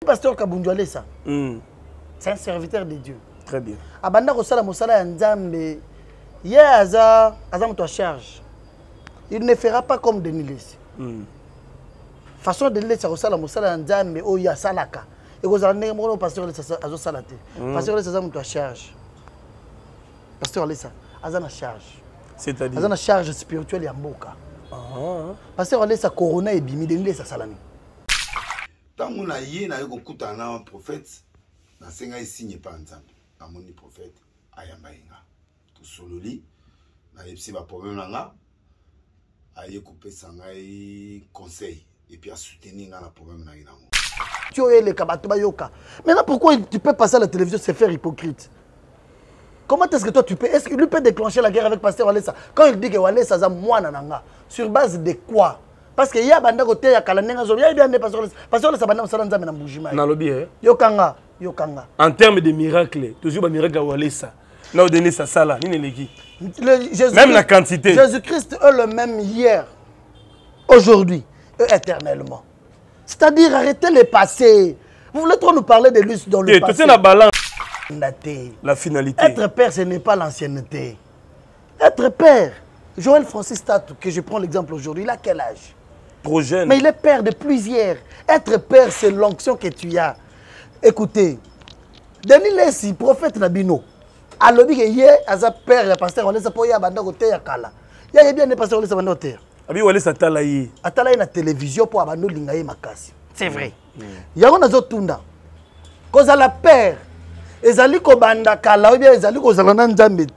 pasteur Kabundwale ça. C'est un serviteur de Dieu. Très bien. Abanda kosala mosala ya Nzambe. Ye aza moto charge. Il ne fera pas comme Denis Lessi. Façon de Lessi kosala mosala ya Nzambe o ya salaka. Et vous allez voir pasteur Lessi azo salate. Pasteur Lessi aza moto charge. Pasteur Lessi aza na charge. C'est-à-dire aza na charge spirituelle ya mboka. Pasteur Lessi corona et bimi Denis Lessi salami. Tant qu'on a yé na yoko kutana un prophète na senga signe pas Nzambe. Amoni prophète ayamba inga. To sololi na yepsi ba problème nga aye couper sangai conseil et puis à soutenir nga na problème na ina. Tu es le kabato bayoka. Maintenant pourquoi tu peux passer à la télévision c'est faire hypocrite? Comment est-ce que toi tu peux est-ce qu'il peut déclencher la guerre avec pasteur Walesa quand il dit que Walesa za mwana nanga sur base de quoi? Parce que y a banda côté ya kalanenga zo ya bien pasteur Walesa banda sala nzambe na mbujima. Na lobi Yokanga. En termes de miracles, toujours un miracle à Walesa. Là où donner sa sala, ni les même la quantité. Jésus-Christ est le même hier, aujourd'hui et éternellement. C'est-à-dire arrêtez le passé. Vous voulez trop nous parler de lui dans le passé. La balance. La finalité. Être père, ce n'est pas l'ancienneté. Être père. Joël Francis Tatou, que je prends l'exemple aujourd'hui, il a quel âge? Trop jeune. Mais il est père de plusieurs. Être père, c'est l'onction que tu as. Écoutez, Denis Lessi, prophète Nabino, a lobby que hier, à sa père, le pasteur, on laisse pas y a banda côté ya kala. Il y a bien des pasteurs, on laisse banda côté. Abi on laisse atalaye. Atalaye na télévision pour abandonner lingaye makasi. C'est vrai. Il y a un autre tunda. Cause à la père, ezali ko banda kala ou bien ezali ko zalana nzambe.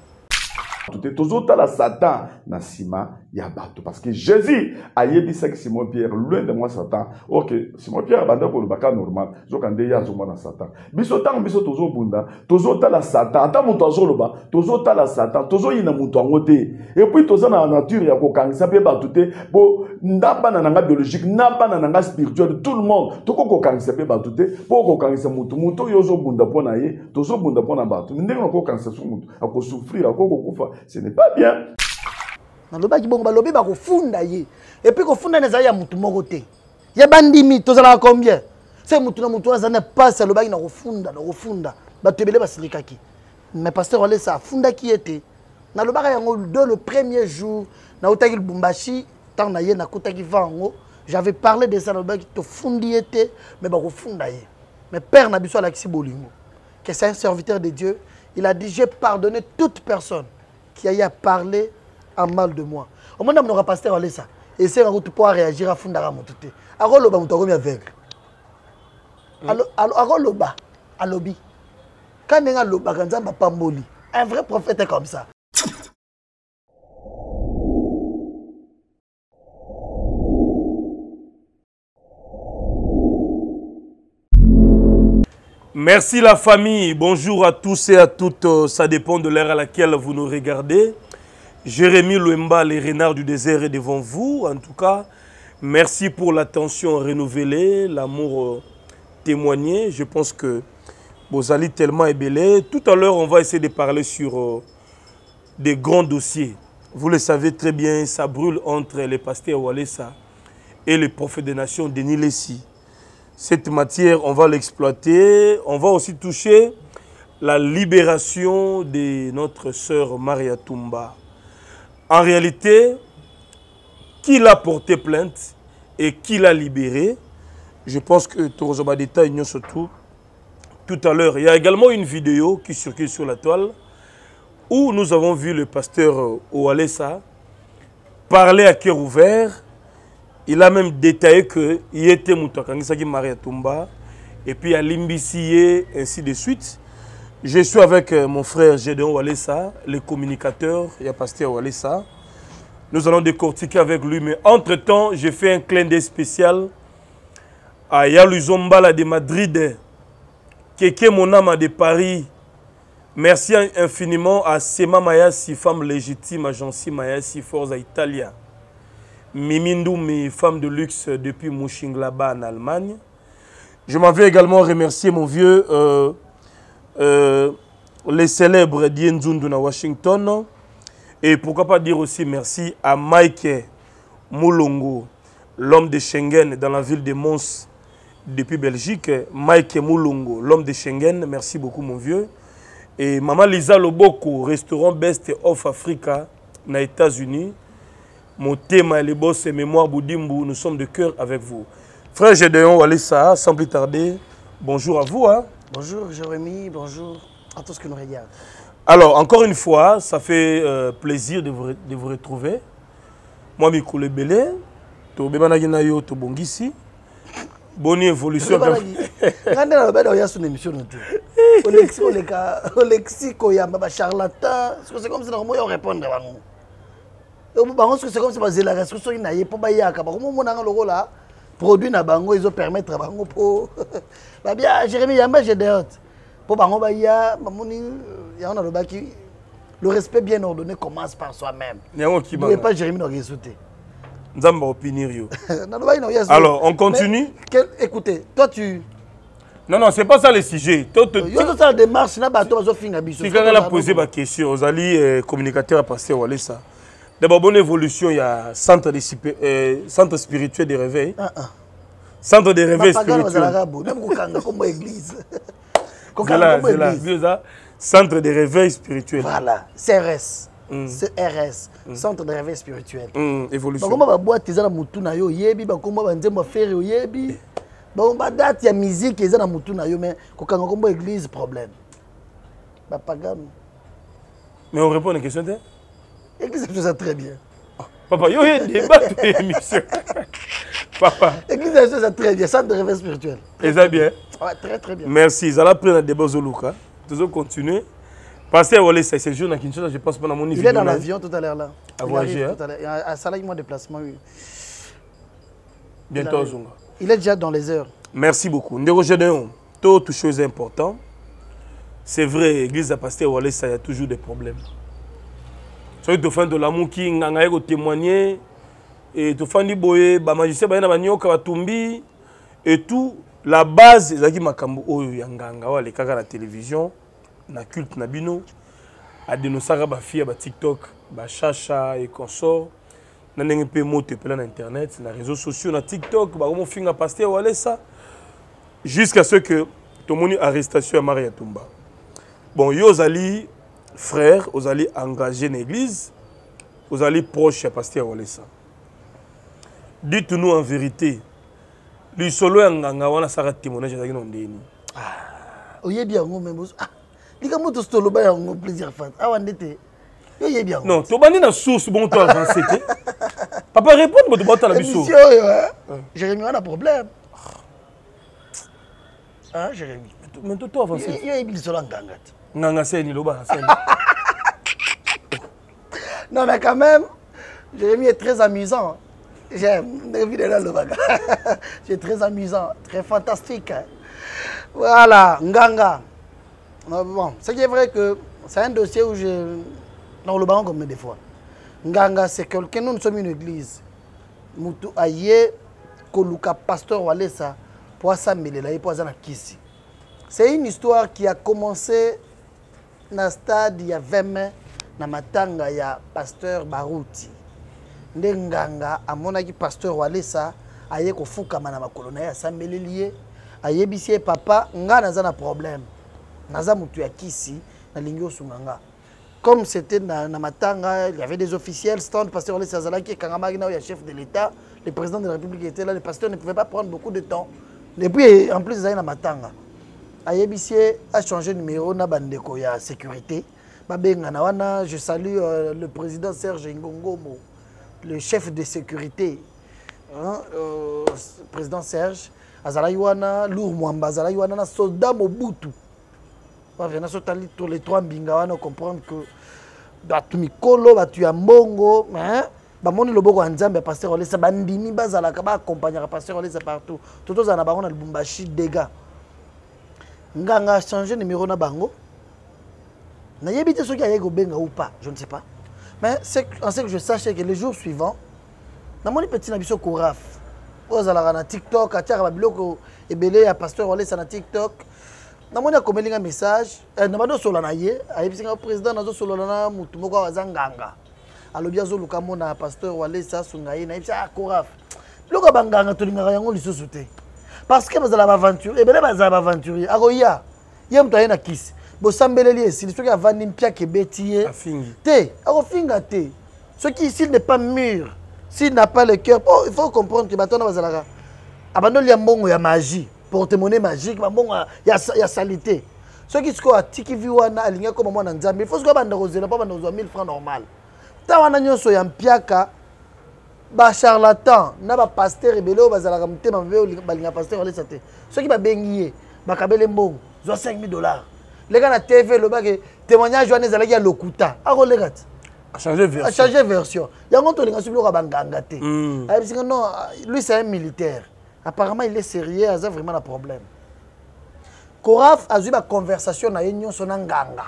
Tout à la Satan na sima ya bato parce que Jésus a yebisa que Simon Pierre loin de moi Satan. OK, Simon Pierre banda ko lobaka normal. Zo kande ya zo mona Satan. Biso tang biso tozo bunda, tozo ta la Satan. Ata muto azo loba, tozo ta la Satan, tozo yina muto ngote. Et puis tozo na nature ya ko kangisa pe bato te bo ndaba na nanga biologique, ndaba na nanga spirituel tout le monde. Toko ko kangisa pe bato te, po ko kangisa muto yozo bunda pona ye, tozo bunda pona bato. Ndenge ko kangisa su muto, ako souffrir, ako ko kufa. Ce n'est pas bien. Nalobaki bongo balobi ba ko funda ye. Et puis ko funda na ya mutu moko te. Ya bandimi tozala combien? C'est mutu na mutu azana passe lobaki na ko funda. Ba tebele ba silikaki. Mais pasteur Wale ça funda ki était. Nalobaka yango de le premier jour na utaki Lubumbashi tant na ye na kutaki vango. J'avais parlé de ça lobaki to fundi était mais ba ko funda ye. Mais père na biso alakisi bolingo. Que c'est un serviteur de Dieu, il a dit j'ai pardonné toute personne qui a parlé en mal de moi. Au moment où on pasteur Wale ça, et c'est un pouvoir réagir à Fundara Mototé. Aroloba Moutogom aveugle. Aroloba, alobi. Quand on a loba, quand on a pamboli, un vrai prophète est comme ça. Merci la famille, bonjour à tous et à toutes, ça dépend de l'heure à laquelle vous nous regardez. Jérémy Louemba, les renards du désert est devant vous. En tout cas, merci pour l'attention renouvelée, l'amour témoigné. Je pense que vous allez tellement ébélé. Tout à l'heure, on va essayer de parler sur des grands dossiers. Vous le savez très bien, ça brûle entre les pasteurs Walesa et le prophète des nations, Denis Lessi. Cette matière, on va l'exploiter. On va aussi toucher la libération de notre sœur Maria Toumba. En réalité, qui l'a porté plainte et qui l'a libéré, je pense que Torozaba détaille surtout tout à l'heure. Il y a également une vidéo qui circule sur la toile où nous avons vu le pasteur Walesa parler à cœur ouvert. Il a même détaillé qu'il était Moutakangisaki Maria Toumba et puis à Limbisiye, ainsi de suite. Je suis avec mon frère Gédéon Walesa, le communicateur, il y a pasteur Walesa. Nous allons décortiquer avec lui, mais entre-temps, j'ai fait un clin d'œil spécial à Yalou Zombala de Madrid, Keke Monama de Paris. Merci infiniment à Sema Mayasi, femme légitime, Agency Mayasi, Forza Italia. Mimindou, femme de luxe depuis Mönchengladbach en Allemagne. Je m'en vais également remercier mon vieux, les célèbres Dienzundu à Washington. Et pourquoi pas dire aussi merci à Mike Moulongo, l'homme de Schengen dans la ville de Mons depuis Belgique. Mike Moulungo, l'homme de Schengen, merci beaucoup mon vieux. Et Maman Lisa Loboko, restaurant Best of Africa, aux États-Unis. Mon thème est les boss et mémoire Boudimbu, nous sommes de cœur avec vous. Frère Gédéon Walissa, sans plus tarder, bonjour à vous. Hein. Bonjour Jérémy, bonjour à tous qui nous regardent. Alors, encore une fois, ça fait plaisir de vous retrouver. Moi, Mikole Belé, to Bebanagina yo to Bongisi. Bonne évolution. Quand on a une émission, au lexique, il y a un charlatan. C'est comme si on répondre. C'est comme si on faisait la restriction. Il y a pas de rôle là. Produit na bango, ils ont permettre à bango pour. Bien, Jérémy, il y a un j'ai des hôtes. Pour bango, il y a le baki. Le respect bien ordonné commence par soi-même. Il n'y a pas Jérémy dans les sauté. Alors, on continue. Écoutez, toi tu. Non, c'est pas ça le sujet. Tu as la démarche, tu as si quelqu'un a posé ma question, aux alliés communicateurs à passer, voilà ça. D'abord, bonne évolution, il y a centre spirituel de réveil. Centre de réveil spirituel. Comme église. Centre de réveil spirituel. Voilà, CRS. CRS, Centre de réveil spirituel. Évolution. Comment va boire tes mutuna yo yebi ba comment va nzemba faire yo yebi. Ba ba date ya musique ezana mutuna yo mais kokanga kombo église problème. Ba pagano. Mais on répond à une question de église tout ça très bien. Papa, yo y débat de émission. Papa. Église tout ça très bien, centre de réveil spirituel. Et ça bien. Ouais, très très bien. Merci, ça la prendre le débat Zoluka. Toujours continuer. Passer à Wale, c'est ce jour dans Kinshasa, je pense pas dans mon niveau. Il est dans l'avion tout à l'heure là. À voyager. À Salah, moi déplacement. Oui. Bientôt Zonga. Il est déjà dans les heures. Merci beaucoup. Ndero Gédéon, toute chose importante. C'est vrai, l'église a pasteur Wale, ça y a toujours des problèmes. Soyez de fin de l'amour qui n'a pas témoigner et de fin du boye, ba magicien ba na banyoka batumbi et tout la base ezaki makambo oyo yanganga wale kaka la télévision. Na culte na bino a dénoncé ba fille ba TikTok ba chacha et consort na ndenge pe moto pe na internet na réseaux sociaux na TikTok ba comme finga pasteur wale ça jusqu'à ce que tomoni arrestation à Maria Tumba. Bon yo zali frère, vous allez engager l'église, vous allez proche à pasteur wale ça. Dites-nous en vérité, lui solo nganga wana sara témoignage ezaki na ndeni. Oyebi yango même ah lika moto stolo ba yango plaisir fan awa ndete yo yebi yango non to bandi na source bon to avancer te papa répondre moto bota la biso Jérémy on a problème ah Jérémy mais to avancer yo yebi solo nganga nganga c'est ni loba c'est non mais quand même Jérémy est très amusant j'aime évidemment le baga c'est très amusant très fantastique voilà nganga. Bon, ce qui est vrai que c'est un dossier où je... Dans le ballon comme des fois. Nganga, c'est quelqu'un, nous sommes une église. Moutou aye, koluka pasteur Walesa, pour s'améliorer là, pour s'en kisi. C'est une histoire qui a commencé dans le stade il y a 20 mai, dans matanga il y a pasteur Barouti. Nganga, à mon avis, pasteur Walesa, aye ko fuka mana makolona ya s'améliorer, aye bisie papa, ngana zana problème. Naza mutu ya kisi na lingio sunganga. Comme c'était dans Matanga, il y avait des officiels, stand, pasteur Ole Sazala qui est Kangamagina, il y a chef de l'État, le président de la République était là, le pasteur ne pouvait pas prendre beaucoup de temps. Et puis en plus, il y a Matanga. Ayebissier a changé de numéro na bandeko ya sécurité. Je salue le président Serge Ngongomo, le chef de sécurité. Président Serge, Azalaïwana, Lour Mwamba, Azalaïwana, soldat Mobutu. Tous les trois mbinga on comprendre que batu mikolo batu ya mbongo bamoni loboko ya nzambe pasteur Olesa bandimi bazalaka ba accompagner pasteur Olesa partout toto za na bango na Lubumbashi dégâts nganga changer numéro na bango na yebite soki aye ko benga ou pas je ne sais pas mais c'est en ce que je sache que les jours suivants na moni petit na biso Kouraf ozalaka na TikTok atiaka ba biloko ebele ya pasteur Olesa na TikTok. Je vais un message. Je vais un président de Solana Moutumoko Azanganga. Alors, bien sûr, le pasteur Walesa Sungaï, il y a Koraf. Le Kabanganga, tu l'as dit, parce que bazala aventure ebele bazala aventurier akoya ye mtu ayena kisi bosambeleli esili soki avandi mpiaka ebeti ye te akofinga te soki s'il n'est pas mûr s'il n'a pas le cœur il faut comprendre que batona bazalaka abandoli ya mbongo ya magie porte-monnaie magique bambongo ya salité soki siko atiki vi wana alingi akoma mwana nzambe il faut siko abanda kozela mpo banda kozwa 1000 francs normal ta wana nyonso ya mpiaka bacharlatan na bapaster ebele oyo bazalaka motema mabe balinga paster balesa te soki babengi ye bakabele mbongo zwa 5000 $. Leka na TV elobaki témoignage wana ezalaki ya lokuta akoleka te changer version yango tolinga soki biloko banganga te ayebisika non lui c'est un militaire apparemment il est sérieux aza vraiment na problème Koraf azwi baconversation na ye nyonso na nganga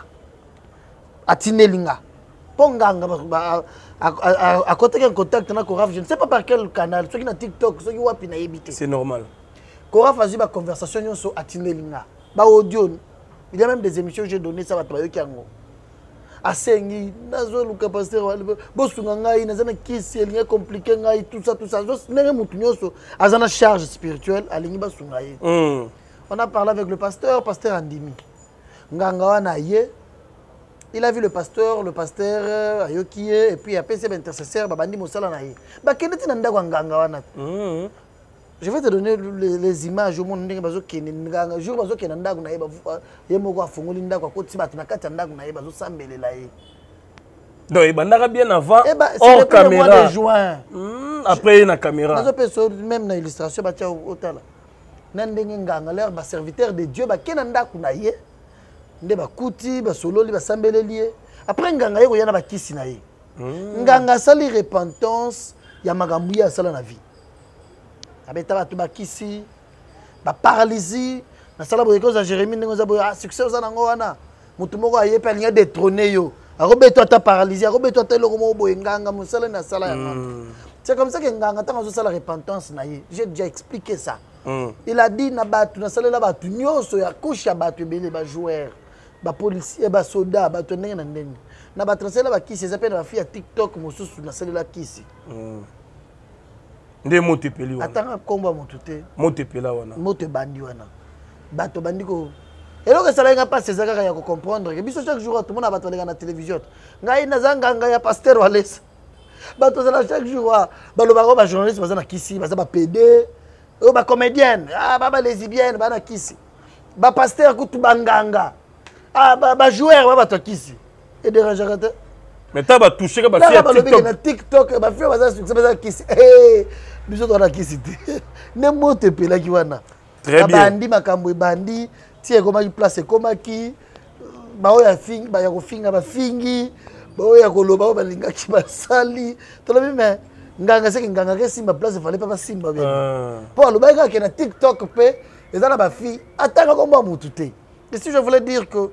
atinelinga mpo nganga akotaki en contact na Koraf je ne sais pas par quel canal soki na TikTok soki wapi nayebi te c'est normal Koraf azwi baconversation nyonso atinelinga baaudio il y a même des émissions j'ai donné ça bato bayoki yango asengi nazoluka pasteur bosunga ngai naza na kisi elingi compliqué ngai tout ça ndenge mutu nyonso aza na charge spirituelle alingi basunga ye on a parlé avec le pasteur andimi nganga wana ye il a vu le pasteur ayoki ye et puis après c'est intercesseur babandi mosala na ye bakende tina ndako nganga wana je vais te donner les images au monde ndenge bazokende nganga jour bazokende ndako na ye ye moko afungoli ndako akoti bato na kati ya ndako na ye bazosambelela ye donc ebandaka bien avant hors caméra mois de juin après na caméra nazopeso même na illustration batia otala na ndenge nganga leur baserviteur de Dieu bakena ndako na ye nde bakuti basololi basambeleli ye après nganga ye koyana bakisi na ye nganga asali repentance ya makambo ye asala na vie abeta bato bakisi baparalysie nasala boye koza Jérémie ndenge oza boye succès oza nango wana motu moko aye pe alingi adétrône yo akobetwa ata paralysie akobetwa ata eloko moko boye nganga mosala na sala yango c'est comme ça que nganga ntango azosala repentance na ye j'ai déjà expliqué ça il a dit na bato nasalela bato nyonso ya couche ya bato ebele bajoueur bapolisier basoda bato ndenge na ndenge na bato nasalela bakisi eza mpe na bafille ya TikTok mosusu nasalela kisi nde moto epeli wana atanga komba moto te moto epela wana moto ebandi wana bato bandi ko eloko esalaki nga mpasi eza kaka ya kocomprendre ke biso chaque jour tomona bato baleka na télévision ngai naza nganga ya paster walesa bato ozala chaque jour balobaka bajournaliste baza na kisi baza bapede oyo bacomédienne balesibienne baa na kisi bapaster kutu banganga bajoueur ba bato ya kisi ederangeaka te mais ta batouche ka bafille ya TikTok na TikTok bafille baza succès baza kisi biso tona kisi te ne moto epelaki wana très bien bandi makambo ebandi ti ekomaki place ekomaki baoyo ya kofinga bafingi baoyo ya koloba oyo balingaki basali tolobi me nganga seki nganga ke simba place efale mpe basimba bene mpo alobaki kaka na TikTok mpe eza na bafille atanga komba mutu te et si je voulais dire que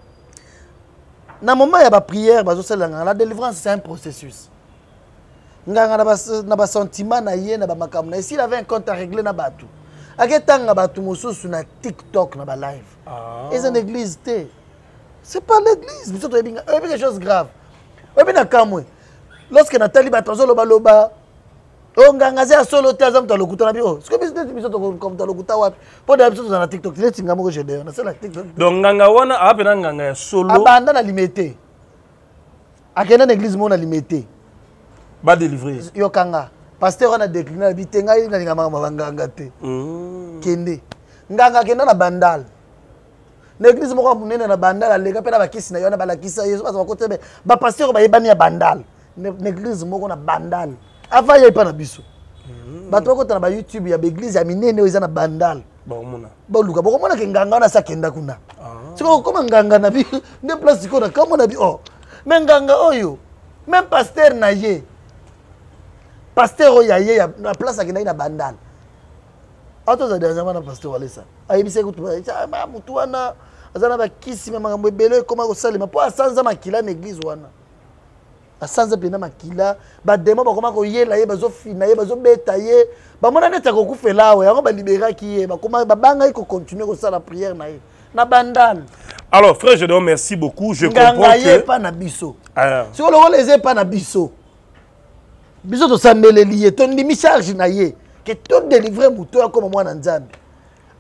na moment ya baprière bazosalela nganga la délivrance c'est un processus nganga na basentiment na ye na bamakambo na ye s'il avait un compte à régler na bato aketanga bato mosusu na TikTok na balive eza na église te c'est pas l'église biso toyebi quelque chose grave oyebi na kamwe lorsque natali bato azolobaloba o nganga ze ya solo te aza moto alokuta na bio siko biso tokomoto alokuta wapi mpo na biso toza na TikTok tinetinga moko jedeo nasala TikTok donc nganga wana ape na nganga ya solo abanda na limité akenda na église moko na limité badélivrer yokanga pasteur wana décliné na bite ngai nalinga makambo banganga te kende nganga akenda na bandal na église moko monene na bandal aleka mpe na bakisi na yo wana balakisa yesu baza bakote be bapasteur bayebani ya bandal na église moko na bandal avant ye epa na biso bato bakota na bayoutube ya baeglise ya minene oyo eza na bandal boluka bokomonake nganga wana asa akenda kuna sikoyo okoma nganga na bi nde place sikoyo na kambo na bi me nganga oyo même pasteur na ye pasteur oyo ya ye na place akendaki na bandal atoza dernièrement na pasteur walesa ayebisaki kutu mutu wana aza na bakisi me makambo ebele ekoma kosalema mpo asanza makila na église wana asanza mpena makila bademo bakoma koyela ye bazofina ye bazobeta ye bamona neti akokufela awa yango baliberaki ye babanga ye kocontinue kosala prière na ye na bandal. Alors frère Gédéon, merci beaucoup, je comprends que pas na biso si on le les pas na biso biso to sambeleli ye ton demi charge na ye que tout délivrer muto comme moi na nzambe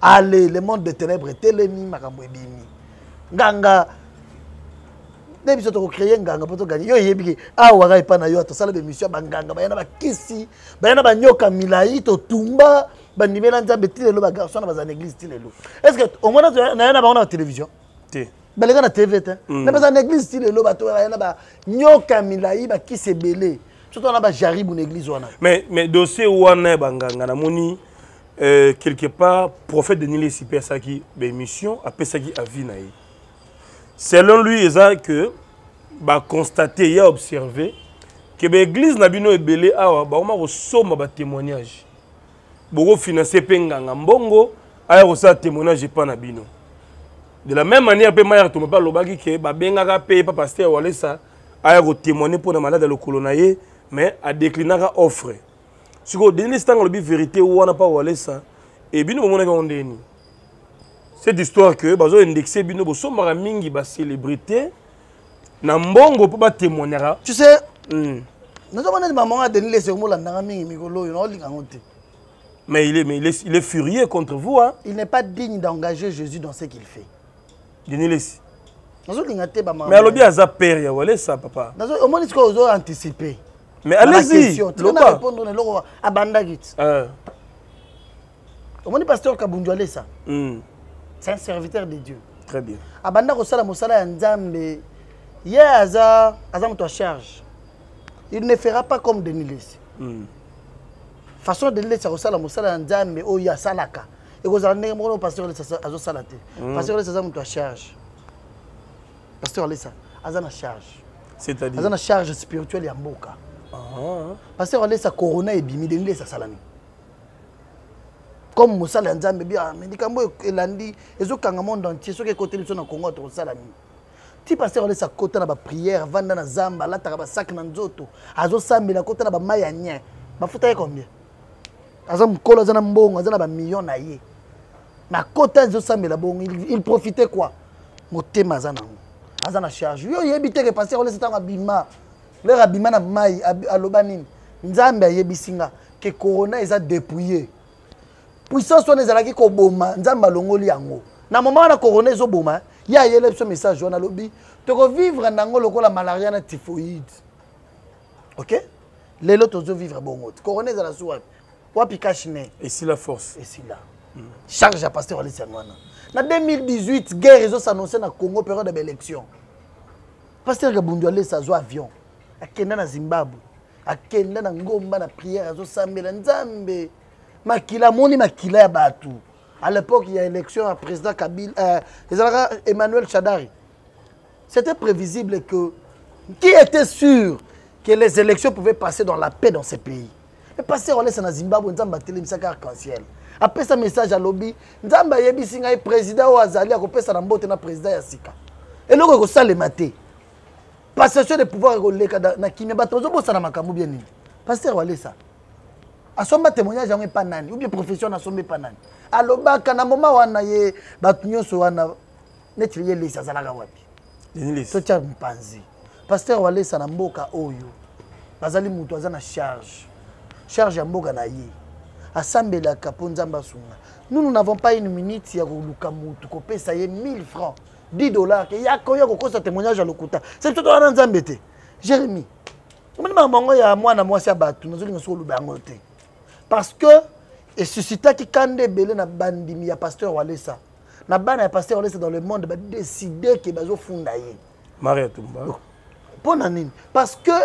allez le monde de ténèbres telemi makambo ebimi nganga ne biso to créer nganga poto gagner yo yebi awa ga ipana yo to sala be mission banganga bayana bakisi bayana banyoka milai to tumba banimela nzambe tilelo ba garçon na bazana église tilelo est-ce que au moins na yana ba on a télévision té balenga na TV te na bazana église tilelo ba to yana ba nyoka milai ba kisi belé surtout na ba jaribu na église wana mais dossier wana banganga na moni quelque part prophète Denis Lesipe Saki be mission a pesaki a vie na ye. Selon lui, il a que bah constaté, il a observé que l'église n'a bino ebele awa ba on resoma ba témoignage. Boko financer penganga mbongo aya rosa témoignage pas na bino. De la même manière pe maya to pas lobaki que ba bengaka pe pa pasteur wala ça aya ko témoigner pour na malade le colonaye mais a déclinaka offre. Si ko Denis tang lobi vérité ou on pas wala ça et bino mona ka ondeni. Cette histoire que bazo indexé bino boso mara mingi ba célébrité na mbongo po ba témoigner. Tu sais nous avons maman a Denis Lesipe mo la ndanga mingi mikolo yo no linga ngote. Mais il est furieux contre vous hein. Il n'est pas digne d'engager Jésus dans ce qu'il fait. Denis Lesipe. Mais alors bien à père ya wala ça papa. Au moins il faut anticiper. Mais allez-y. Tu vas répondre na loko abanda git. Au moins le pasteur Kabundu ça. C'est un serviteur de Dieu. Très bien. Abanda ko sala mosala ya Nzambe. Ya aza mto charge. Il ne fera pas comme Denis Lesipe. Façon de laisser au sala mosala ya Nzambe o ya salaka. Et vous allez ndenge pasteur azo salate. Pasteur Lesipe aza mto charge. Pasteur Lesipe aza na charge. C'est-à-dire aza na charge spirituelle ya mboka. Pasteur Lesipe corona et bimi Denis Lesipe salami. Comme mosala Nzambe bien medikambo elandi ezokanga monde entier soki côté biso na Congo to salami. Ti pasteur Lesipe kota na ba prière vanda na zamba la taka ba sac na nzoto azo sambela kota na ba maya nya bafuta ye combien azam kolo azana mbongo azana ba millions na ye na kota azo sambela bongo il profitait quoi motema azana azana charge yo yebite ke pasteur Lesipe tanga bima le rabima na mai alobani Nzambe ayebisinga ke corona eza dépouillé puissance on ezalaki ko boma Nzambe alongoli yango na moment na corona ezo boma ya yele ce message on a lobby to vivre nango lokola malaria na typhoïde. OK lelo tozo vivre bongo corona ezala suwa wapi kashine et si la force et si là charge à pasteur Lesipe ngwana na 2018 guerre ezo s'annoncer na Congo période d'élection pasteur Kabundu Lesipe zo avion akenda na Zimbabwe akenda na ngomba na prière azo sambela Nzambe makila moni makila ya batu. À l'époque, il y a élection à président Kabila, Emmanuel Chadari. C'était prévisible que... Qui était sûr que les élections pouvaient passer dans la paix dans ces pays? Mais passer on laisse en Zimbabwe, Nzamba a télévisé arc-en-ciel. Après ce message à lobby, Nzamba yebi singa président ou Azali a coupé sa mbote na président Yassika. Et là, on a le maté. Passation de pouvoir na kimia batozo bossa na makambo bien ni. Pasteur wale ça. Asomba témoignage yango pas nani ou bien profession na sombe pas nani. Alobaka na moment wana ye batu nyonso wana neti ye Lesipe azalaka wapi. Denis Lesipe. Tocha mpanzi. Pasteur wale ça na mboka oyo. Bazali mutu azana charge. Charge ya mboka na ye. Asambela kapo Nzamba sunga. Nous n'avons pas une minute ya koluka mutu ko pesa ye 1000 francs, $10 ke yako yako kosa témoignage à lokuta. C'est tout wana Nzambe te. Jérémie. Omana mango ya mwana mwasi ya batu nazolinga so lubango te. Parce que et suscita qui kande belé na bandimi ya pasteur Walesa na bana ya pasteur Walesa dans le monde ba décider que bazo funda ye Maria Tumba pour nani parce que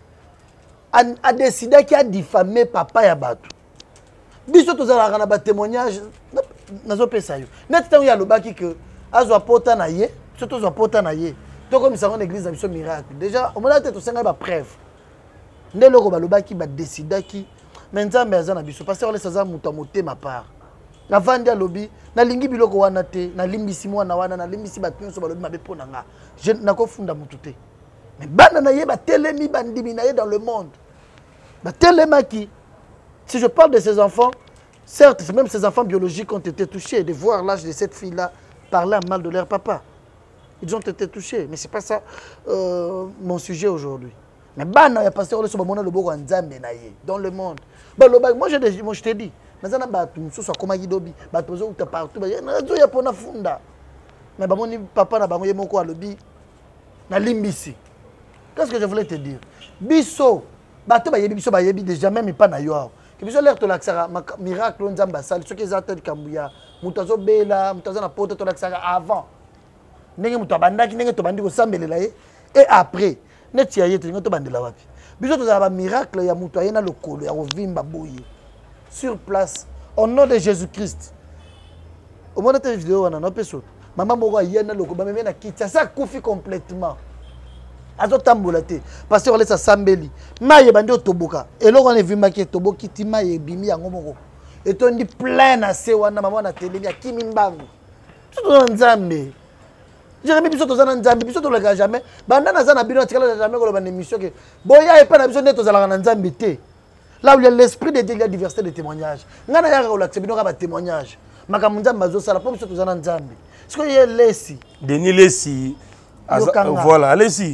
a décidé qu'il a diffamé papa ya batu biso tozala na ba témoignage nazo pesa yo net temps ya lobaki que azwa pota na ye surtout azwa pota na ye to comme ça en église na biso miracle déjà on a tête to senga ba preuve ndelo ko ba lobaki ba décider qui mais Nzambe azana biso parce que on laisse ça muta motema part na vandi ya lobi na lingi biloko wana te na limbisi mwana wana na limbisi batu nyonso balobi mabe pona nga je nakofunda mutu te mais bana na ye ba telemi bandimi na ye dans le monde ba telemaki si je parle de ces enfants certes même ces enfants biologiques ont été touchés de voir l'âge de cette fille là parler mal de leur papa ils ont été touchés mais c'est pas ça mon sujet aujourd'hui. Mais bana ya pasteur le so bamona loboko Nzambe na ye dans le monde. Moi je te dis nazana bato mususu akomaki dobi bato bazouta partout nazoya mpona funda mais bamoni papa na bango ye moko alobi nalimbisi. Qu'est-ce que je voulais te dire? Biso bato bayebi biso bayebi déjà même pas na yo awa ke biso lere tolakisaka miracle nzambe asali soki eza te likambo ya moto azobela moto aza na poto tolakisaka avant ndenge moto abandaki ndenge tobandi kosambelela ye et après neti ya ye tolingi tobandela wapi biso tozala bamiracle ya moto aye na lokolo ya kovimba boye sur place au nom de Jésus-Christ. Omona te vidéo wana na peso mama moko aye na lokolo bameme na kiti asa kufi complètement azotambola te parce que olesa sambeli maye bandi otoboka eloko wana evimaki etoboki ti maye ebimi yango moko etondi plein na se wana mama na telemi akimi mbangu biso toza na nzambe Jérémie biso toza na nzambe biso toleka jamais banda naza na bino atikala jamais koloba na émission ke boya epa na biso nde tozalaka na nzambe te là où il y a l'esprit de Dieu il y a diversité de témoignages ngana yaka kolakisa bino ka ba témoignage makambo nzambe azosala po biso toza na nzambe siko ye lesi Denis Lesi voilà allez-y.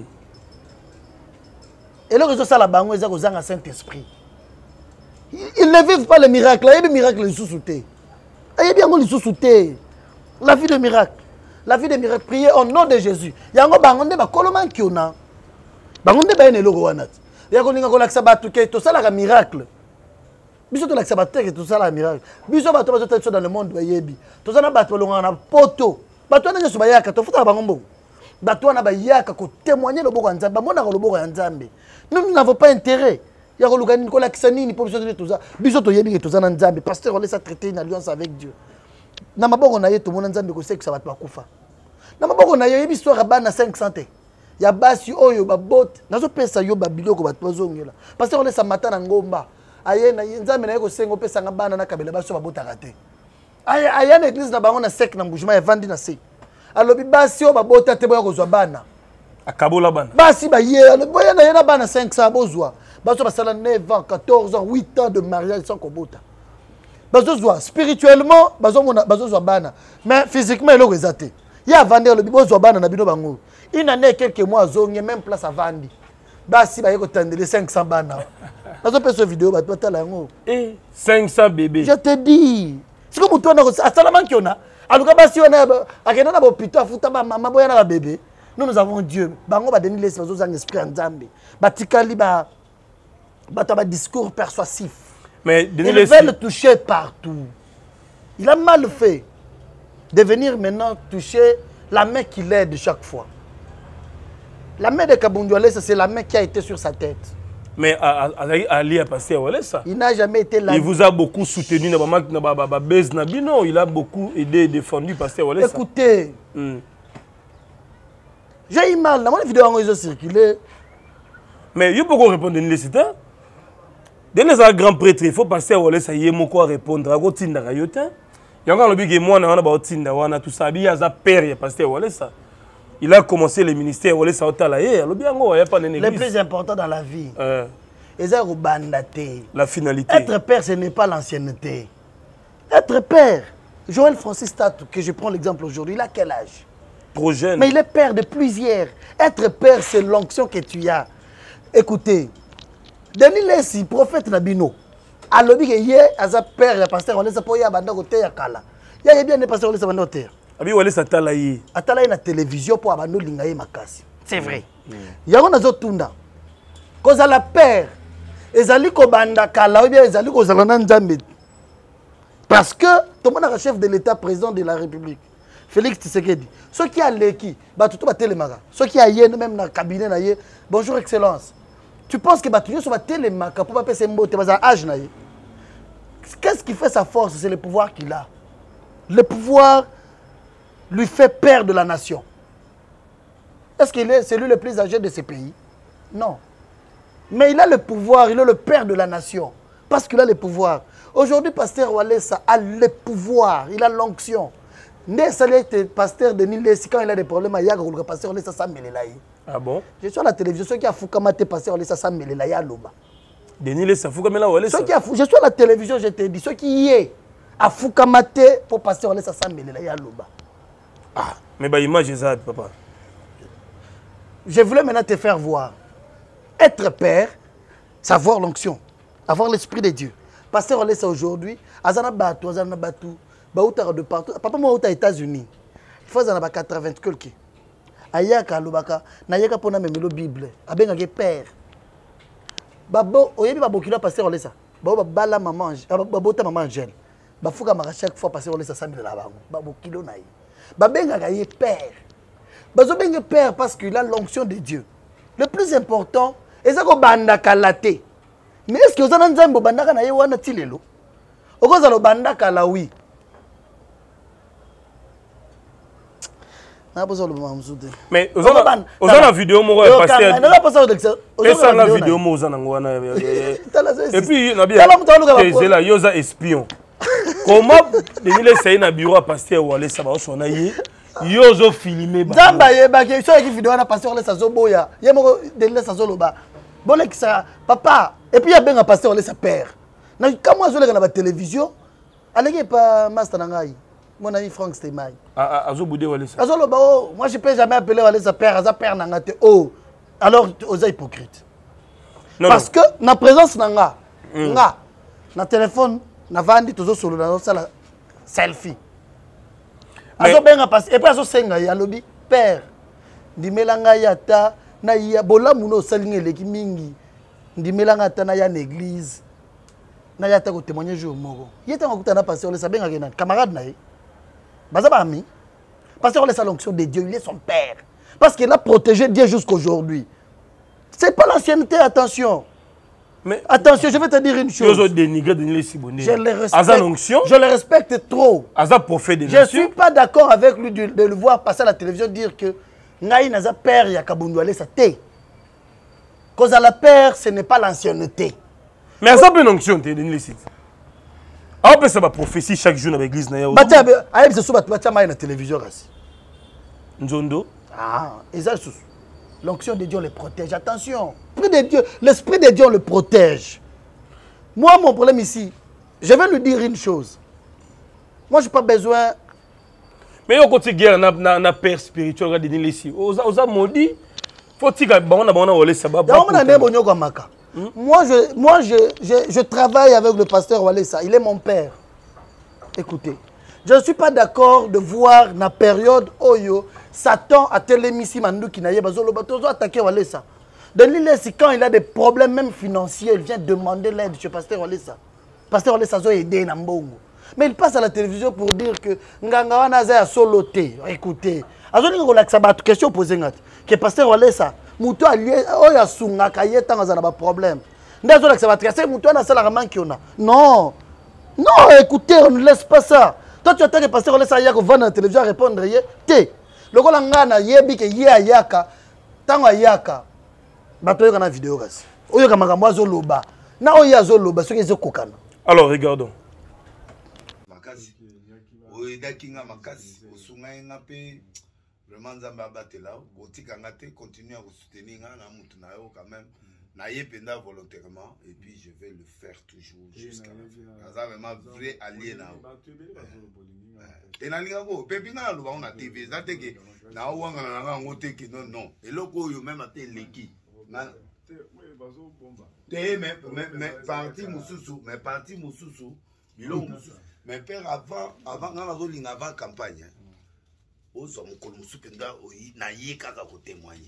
Et là, ça la bango, ils ont un Saint-Esprit. Ils ne vivent pas le miracle. Il y a des miracles qui sont sous-soutés. Il y a bien des sous-soutés. La vie de miracle. La vie de miracle. Priez au nom de Jésus. Il y a un bango de bakoloman qui on a. Bango de baine le roanat. Il y a un bango qui s'abat tout ça la miracle. Biso to la s'abattre tout ça la miracle. Biso bato bato dans le monde yebi. Tout ça na bato lo na poto. Bato na so bayaka to futa bango mbo. Bato na bayaka ko témoigner le boko nzambe mona ko le boko nzambe. Nous n'avons pas intérêt. Il y a ko ko la kisani ni position de tout ça. Biso to yebi que tout ça na nzambe. Pasteur on laisse traiter une alliance avec Dieu. Na maboko na ye to mona nzambe ko sait que ça va te bakufa. Na maboko na ye yebi histoire bana 500 te. Ya basi oyo ba bot. Nazo pesa yo ba biloko bato bazongela. Pasteur on laisse matin na ngomba. Aye na nzambe na ye ko sengo pesa nga bana na kabela baso ba botaka te. Aye na église na bango na sec na mbujuma ya vandi na sec. Alobi basi o babota te boya kozwa bana akabola bana basi ba ye alobi boya na yena bana 500 bozwa baso basala 9 ans 14 ans 8 ans de mariage sans kobota bazozwa spirituellement bazozwa bana mais physiquement eloko ezate ya vandi alobi bozwa bana na bino bango une année quelques mois azonge même place à vandi basi ba ye ko tandele 500 bana bazo peso vidéo bato batala yango 500 bébés je te dis c'est comme toi na asala mankiona aluka basi wana akena na bopito afuta ba mama boya na ba bébé nous avons Dieu bango ba Denis Lesi bazo zanga esprit nzambe batikali ba discours persuasif mais Denis il Lesi veut le toucher partout il a mal fait de venir maintenant toucher la main qui l'aide chaque fois la main de Kabunduale c'est la main qui a été sur sa tête. Mais Ali a passé à Walesa. Il n'a jamais été là. Il vous a beaucoup soutenu. Il a beaucoup aidé et défendu passer à Walesa. Écoutez, j'ai eu mal. Dans mon vidéo, ils ont circulé. Mais il faut qu'on réponde à une cité. Dès les grands prêtres, il faut passer à Walesa. Il y a quoi répondre. Il y a encore le big moi, on a tout ça. Il y a un père qui est passé à Walesa. Il a commencé le ministère, le plus important dans la vie, la finalité. Être père, ce n'est pas l'ancienneté. Être père, Joël Francis Tatou, que je prends l'exemple aujourd'hui, il a quel âge? Trop jeune. Mais il est père de plusieurs. Être père, c'est l'onction que tu as. Écoutez, Denis Lesi, prophète Nabino, a lobby que hier, à sa père, pasteur, on laisse pas y avoir un côté à Kala. Il y a bien des pasteurs, on laisse avoir un côté. Abi Walesa Talaye. Atalaye na télévision pour abandonner lingaye makasi. C'est vrai. Yango nazo tunda. Koza la père. Ezali ko banda kala ou bien ezali ko zalana nzambe. Parce que tout le monde est chef de l'État, président de la République. Félix Tshisekedi. Ceux qui a l'équipe, bah tout va télémaga. Ceux qui a yé même dans le cabinet na yé. Bonjour excellence. Tu penses que bah tout va télémaga pour pas passer mot te basa âge na yé. Qu'est-ce qui fait sa force? C'est le pouvoir qu'il a. Le pouvoir lui fait père de la nation. Est-ce qu'il est celui le plus âgé de ce pays? Non. Mais il a le pouvoir, il est le père de la nation. Parce qu'il a le pouvoir. Aujourd'hui, pasteur Walesa a le pouvoir, il a l'onction. Pasteur Denis Lesi, quand il a des problèmes, il y a un pasteur Walesa Sammelelaï. Ah bon? Je suis à la télévision, ceux qui a foukamate pasteur Walesa Sammelelaï à Loba. Denis Lesi a foukamela Walesa. Je suis à la télévision, je te dis, ceux qui y est à foukamate pour pasteur Walesa Sammelelaï à Loba. Ah, mais bah image ça, papa. Je voulais maintenant te faire voir. Être père, savoir l'onction, avoir l'esprit de Dieu. pasteur Olesa aujourd'hui azana bato bautara de partout papa moi aux États-Unis il faut azana ba 80 quelque ayaka lobaka na yeka pona memelo bible abenga ke père babo oyebi babokila pasteur Olesa babo bala maman babota maman Angèle bafuka mara chaque fois pasteur Olesa 100 000 la bango babokilo na ye babenga ka ye père bazo benga père parce qu'il a l'onction de Dieu le plus important ezako banda kalate. Mais est-ce que vous avez un bandaka na yewana tilelo? Okoza lo bandaka la oui. Na poso lo mamzude. Mais vous avez la vidéo mo pasteur. Na poso de ça. Et ça la vidéo mo za ngwana. Et puis na bien. C'est là yoza espion. Comment denile c'est na bureau pasteur wale ça ba sona yi. Yozo filmer ba. Zamba yeba ke so ki vidéo na pasteur le sa zo boya. Yemo denile sa zo loba. Bon ça papa et puis il y a bien un pasteur on laisse sa père. Quand moi je regarde la télévision, allez pas master nangai. Mon ami Franck Stemay. Azo boudé wale ça. Azo loba oh, moi je peux jamais appeler wale sa père, sa père nangate oh. Alors aux hypocrites. Parce que na présence nanga nga na téléphone na vandi tozo solo na sala selfie. Azo bien passer et puis azo senga ya lobi père. Ndimelanga yata na ya bola muno salinge leki mingi ndimelanga ta na ya l'église na ya ta ko témoigner jour moko yeta ko tana pasteur le sabenga kena camarade na ye baza ba ami pasteur le l'onction de Dieu il est son père parce qu'il a protégé Dieu jusqu'aujourd'hui c'est pas l'ancienneté attention mais attention je vais te dire une chose je le respecte trop je suis pas d'accord avec lui de le voir passer à la télévision dire que ngai naza père ya kabundu ale sa te cause à la père ce n'est pas l'ancienneté mais ça peut une onction te denile site on peut ça ba prophétie chaque jour dans l'église na ya batia ayeb se souba batia mai na télévision kasi nzondo ça l'onction de Dieu le protège attention l'esprit de Dieu le protège moi mon problème ici je vais lui dire une chose moi j'ai pas besoin. Mais au côté guerre na père spirituel ga denile ici oza maudit faut tika bana wole sababa moi je travaille avec le pasteur Walesa il est mon père écoutez je ne suis pas d'accord de voir na période oyo Satan a télémisi manduki na yeba zolo batozo attaquer Walesa denile ici quand il a des problèmes même financiers il vient demander l'aide chez pasteur Walesa zo aider na mbongo. Mais il passe à la télévision pour dire que Nganga wana za soloté. Écoutez, azoni ko laksa ba question posée ngati. Que pasteur Walesa, muto allié oya sunga kayeta ngazana ba problème. Ndazo laksa ba question muto na sala manki ona. Non. Non, écoutez, on ne laisse pas ça. Toi tu attends que pasteur Walesa ya ko vendre à la télévision répondre yé. Té. Lokola ngana yebi ke ye ayaka. Tango ayaka. Bato yo na vidéo kasi. Oyo ka makambo azo loba. Na oyo azo loba soki ezo kokana. Alors regardons. Dakinga makasi osunga nga pe vraiment nzamba batela botika nga te continuer à soutenir nga na mutu na yo quand même na yependa volontairement et puis je vais le faire toujours jusqu'à la fin ça vraiment vrai allié na tenalinga ko pepi na lo ba on a TV za teke na wanga na nga ngote ki non eloko yo même ate leki na te mais parti mususu bilo mususu. Mais père, avant campagne, on s'en na ye kaka ko témoigner.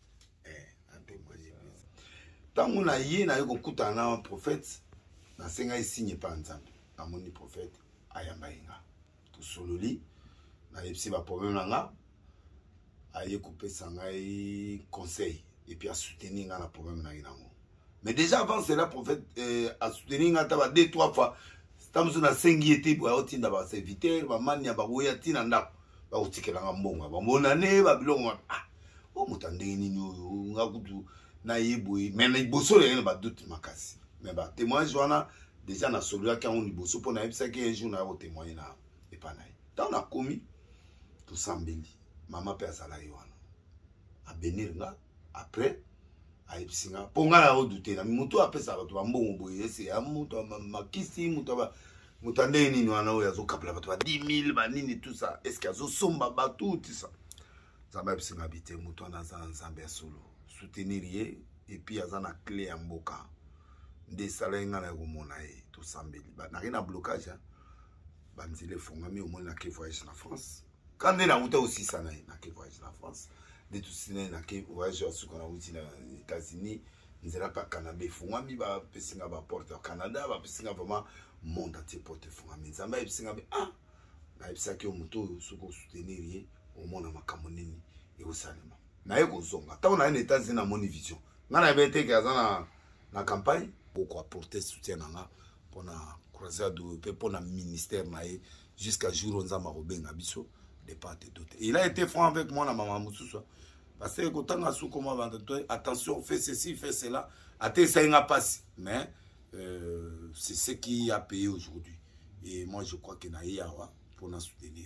Tant on a yé na yo kuta na prophète, na senga signe pas ensemble. Amoni prophète ayambainga. To sololi na yepsi ba problème nga aye couper sangai conseil et puis à soutenir na problème na inango. Mais déjà avant cela prophète a soutenir nga taba 2-3 fois. Tamuso na sengi ete bo otinda ba serviteur ba mania ba woya tina ndako ba utikela ngambonga ba mona ne ba bilongo o mutandenge nini oyo ngakutu na yeboyi mais na iboso le ba doute makasi mais ba témoignage wana déjà na solo ka on iboso pona yebisa ke un jour na ko témoigner na epanai ta on a commis tout sambeli mama pe asala yoana a bénir nga après aipsinga ponga na odute na mutu apesa bato ba mbongo boye ese ya mutu makisi mutu ba mutande nini wana oya zo kapela bato ba 10 000 ba nini tout ça est-ce que azo somba bato tout ça ça ba ipsinga bité mutu na za nzambe solo soutenir ye et puis azana clé ya mboka Nde sala nga na komona e to sambeli. Ba na rien blocage hein. Banzile fongami au moins na ke voyage na France. Quand on a outé aussi ça na ke voyage na France. De tout ciné na ke voyage au qu'on a outé na États-Unis, nzela pa Canada fongami ba pesinga ba porte au Canada, ba pesinga vraiment monde entier porte fongami. Zamba pesinga ah na epsa ke moto soko soutenir au monde na makambo nini e au salema. Na ye kozonga. Ta on a un États-Unis na moni vision. Na na bete ke na campagne pour apporter soutien na pour na croisade pour na ministère na jusqu'à jour on zama robenga biso de part et d'autre. Il a été franc avec moi na maman Moussouswa parce que quand on a sous comment attention fais ceci fais cela até ça n'a pas mais c'est ce qui a payé aujourd'hui et moi je crois que na yawa pour nous soutenir.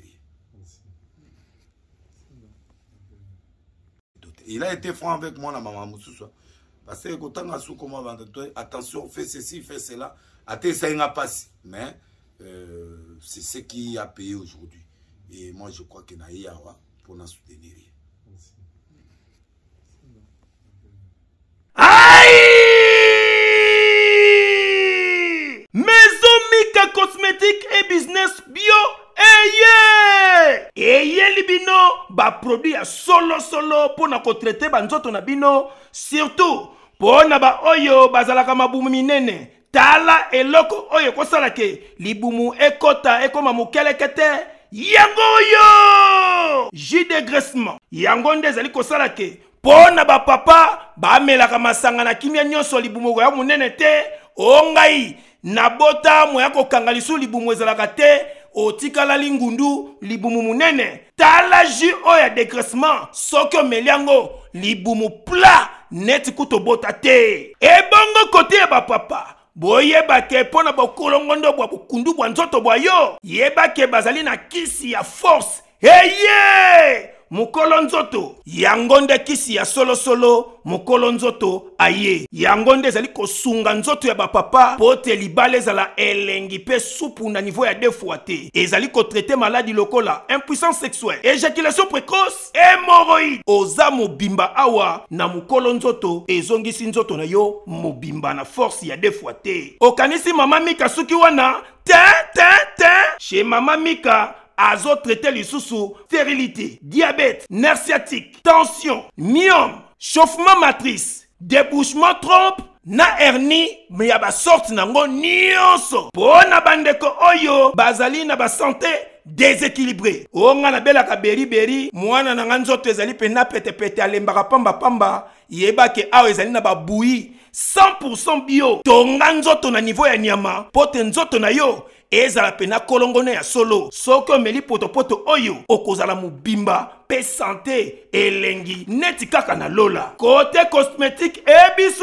Il a été franc avec moi na maman Moussouswa parce que quand on a sous comment attention fais ceci fais cela até ça n'a pas mais c'est ce qui a payé aujourd'hui et moi je crois que na yawa pour nous soutenir. Aïe! Maison Mika cosmétique et business bio. Eye libino ba produit à solo pour na ko traiter ba nzoto na bino surtout pour na ba oyo bazalaka mabumu minene tala eloko oyo kosala ke libumu ekota ekoma mukelekete yango yo jus de graissement yango ndezali kosala ke pona ba papa ba melaka masanga na kimia nyonso libumu ya munene te ongai na bota moya ko kangalisu libumu ezalaka te otikala lingundu libumu munene tala jus oya dégraissement soko meliango libumu plat net kuto bota te ebongo côté ba papa boyeba ke pona bokolongondo bwa bukundu bwa nzoto bwa yo yeba ke bazali na kisi ya force eye mukolo nzoto yango nde kisi ya solo mukolo nzoto aye yango nde ezali kosunga nzoto ya bapapa pote libala ezala elengi pe supu na niveau ya 2 fois te ezali kotraite maladi lokola impuissance sexuelle éjaculation précoce hémorroïde oza mobimba awa na mukolo nzoto ezongisi nzoto na yo mobimba na force ya 2 fois te okanisi mama Mika suki wana chez mama Mika azo traité lisusu stérilité, diabète, nerf sciatique, tension, myome, chauffement matrice, débouchement trompe, na hernie, mais ya ba sorte nango nyonso. Pona bandeko oyo, bazali na ba santé déséquilibré. Onga na belaka beri, mwana na nganzoto ezali pena pete alembaka pamba, yeba ke awa ezali na ba bouilli 100% bio. Tonga nzoto na niveau ya nyama, pote nzoto na yo. Ezala pena kolongone ya solo soko meli poto oyo okozala mubimba pe santé elengi neti kaka na lola côté cosmétique ebiso